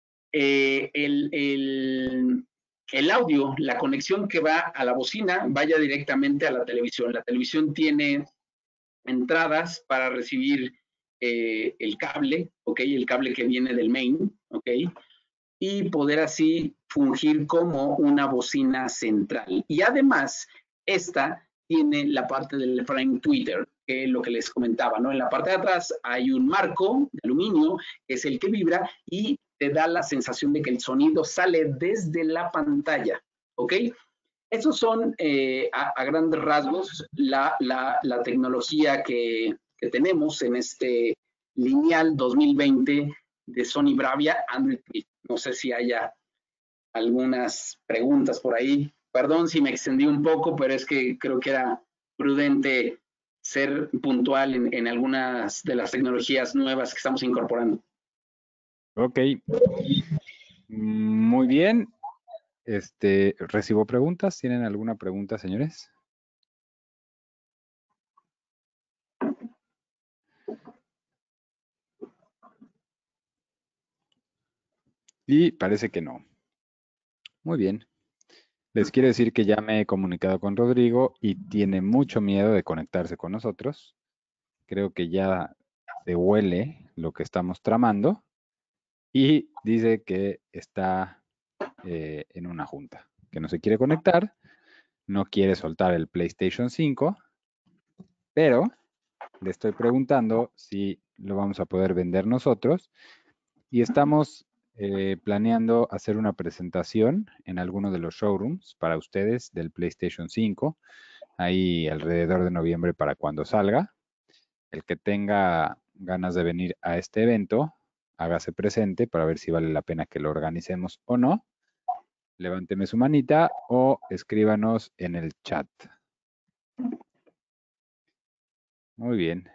el audio, la conexión que va a la bocina, vaya directamente a la televisión. La televisión tiene entradas para recibir el cable, ¿ok? El cable que viene del main, ¿ok? Y poder así fungir como una bocina central. Y además, esta tiene la parte del frame tweeter, que es lo que les comentaba, ¿no? En la parte de atrás hay un marco de aluminio, que es el que vibra y te da la sensación de que el sonido sale desde la pantalla, ¿ok? Esos son, a grandes rasgos, la tecnología que tenemos en este lineal 2020 de Sony Bravia Android TV. No sé si haya algunas preguntas por ahí. Perdón si me extendí un poco, pero es que creo que era prudente ser puntual en algunas de las tecnologías nuevas que estamos incorporando.
Ok. Muy bien. Recibo preguntas. ¿Tienen alguna pregunta, señores? Y parece que no. Muy bien. Les quiero decir que ya me he comunicado con Rodrigo y tiene mucho miedo de conectarse con nosotros. Creo que ya te huele lo que estamos tramando y dice que está en una junta, que no se quiere conectar, no quiere soltar el PlayStation 5, pero le estoy preguntando si lo vamos a poder vender nosotros y estamos planeando hacer una presentación en alguno de los showrooms para ustedes del PlayStation 5, ahí alrededor de noviembre para cuando salga. El que tenga ganas de venir a este evento, hágase presente para ver si vale la pena que lo organicemos o no. Levánteme su manita o escríbanos en el chat. Muy bien.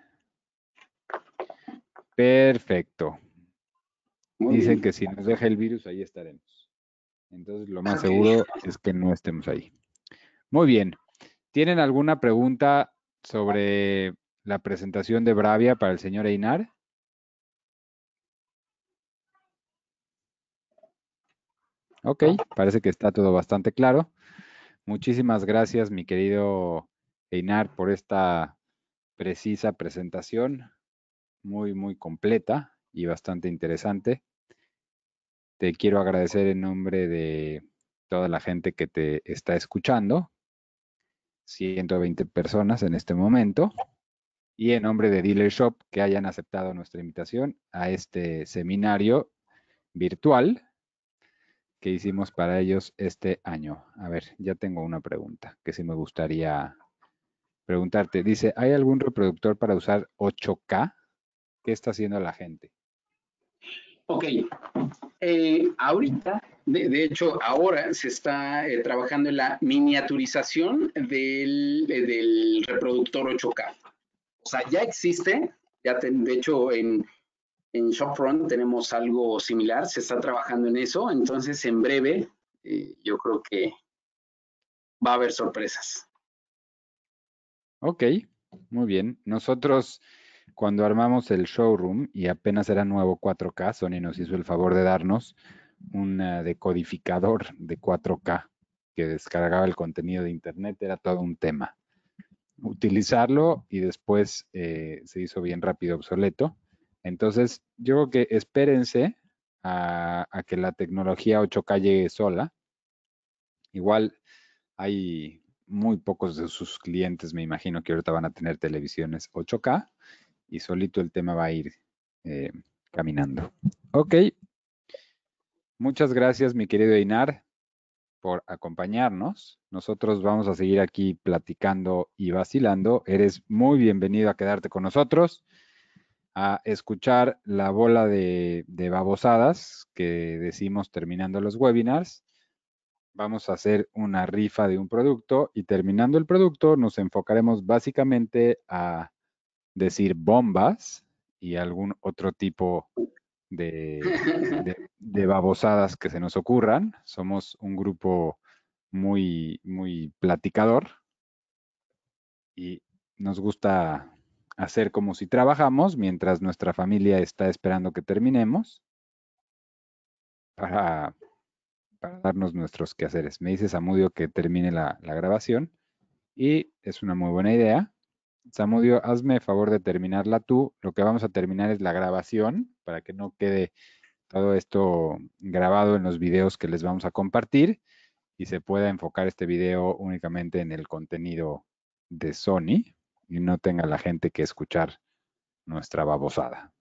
Perfecto.
Muy
Dicen
bien.
que si nos deja el virus, ahí estaremos. Entonces, lo más seguro es que no estemos ahí. Muy bien. ¿Tienen alguna pregunta sobre la presentación de Bravia para el señor Einar? Ok, parece que está todo bastante claro. Muchísimas gracias, mi querido Einar, por esta precisa presentación, muy, muy completa y bastante interesante. Te quiero agradecer en nombre de toda la gente que te está escuchando, 120 personas en este momento, y en nombre de Dealer Shop que hayan aceptado nuestra invitación a este seminario virtual que hicimos para ellos este año. A ver, ya tengo una pregunta que sí me gustaría preguntarte. Dice, ¿hay algún reproductor para usar 8K? ¿Qué está haciendo la gente?
Ok, ahorita, de hecho, ahora se está trabajando en la miniaturización del reproductor 8K. O sea, ya existe, de hecho, en Shopfront tenemos algo similar, se está trabajando en eso, entonces en breve yo creo que va a haber sorpresas.
Ok, muy bien. Nosotros, cuando armamos el showroom y apenas era nuevo 4K, Sony nos hizo el favor de darnos un decodificador de 4K que descargaba el contenido de internet, era todo un tema. Utilizarlo y después se hizo bien rápido obsoleto. Entonces, yo creo que espérense a que la tecnología 8K llegue sola. Igual hay muy pocos de sus clientes, me imagino que ahorita van a tener televisiones 8K y solito el tema va a ir caminando. Ok, muchas gracias mi querido Einar por acompañarnos. Nosotros vamos a seguir aquí platicando y vacilando. Eres muy bienvenido a quedarte con nosotros, a escuchar la bola de babosadas que decimos terminando los webinars. Vamos a hacer una rifa de un producto y terminando el producto nos enfocaremos básicamente a decir bombas y algún otro tipo de babosadas que se nos ocurran. Somos un grupo muy, muy platicador y nos gusta hacer como si trabajamos mientras nuestra familia está esperando que terminemos para darnos nuestros quehaceres. Me dice Samudio que termine la grabación y es una muy buena idea. Samudio, hazme favor de terminarla tú. Lo que vamos a terminar es la grabación para que no quede todo esto grabado en los videos que les vamos a compartir y se pueda enfocar este video únicamente en el contenido de Sony y no tenga la gente que escuchar nuestra babosada.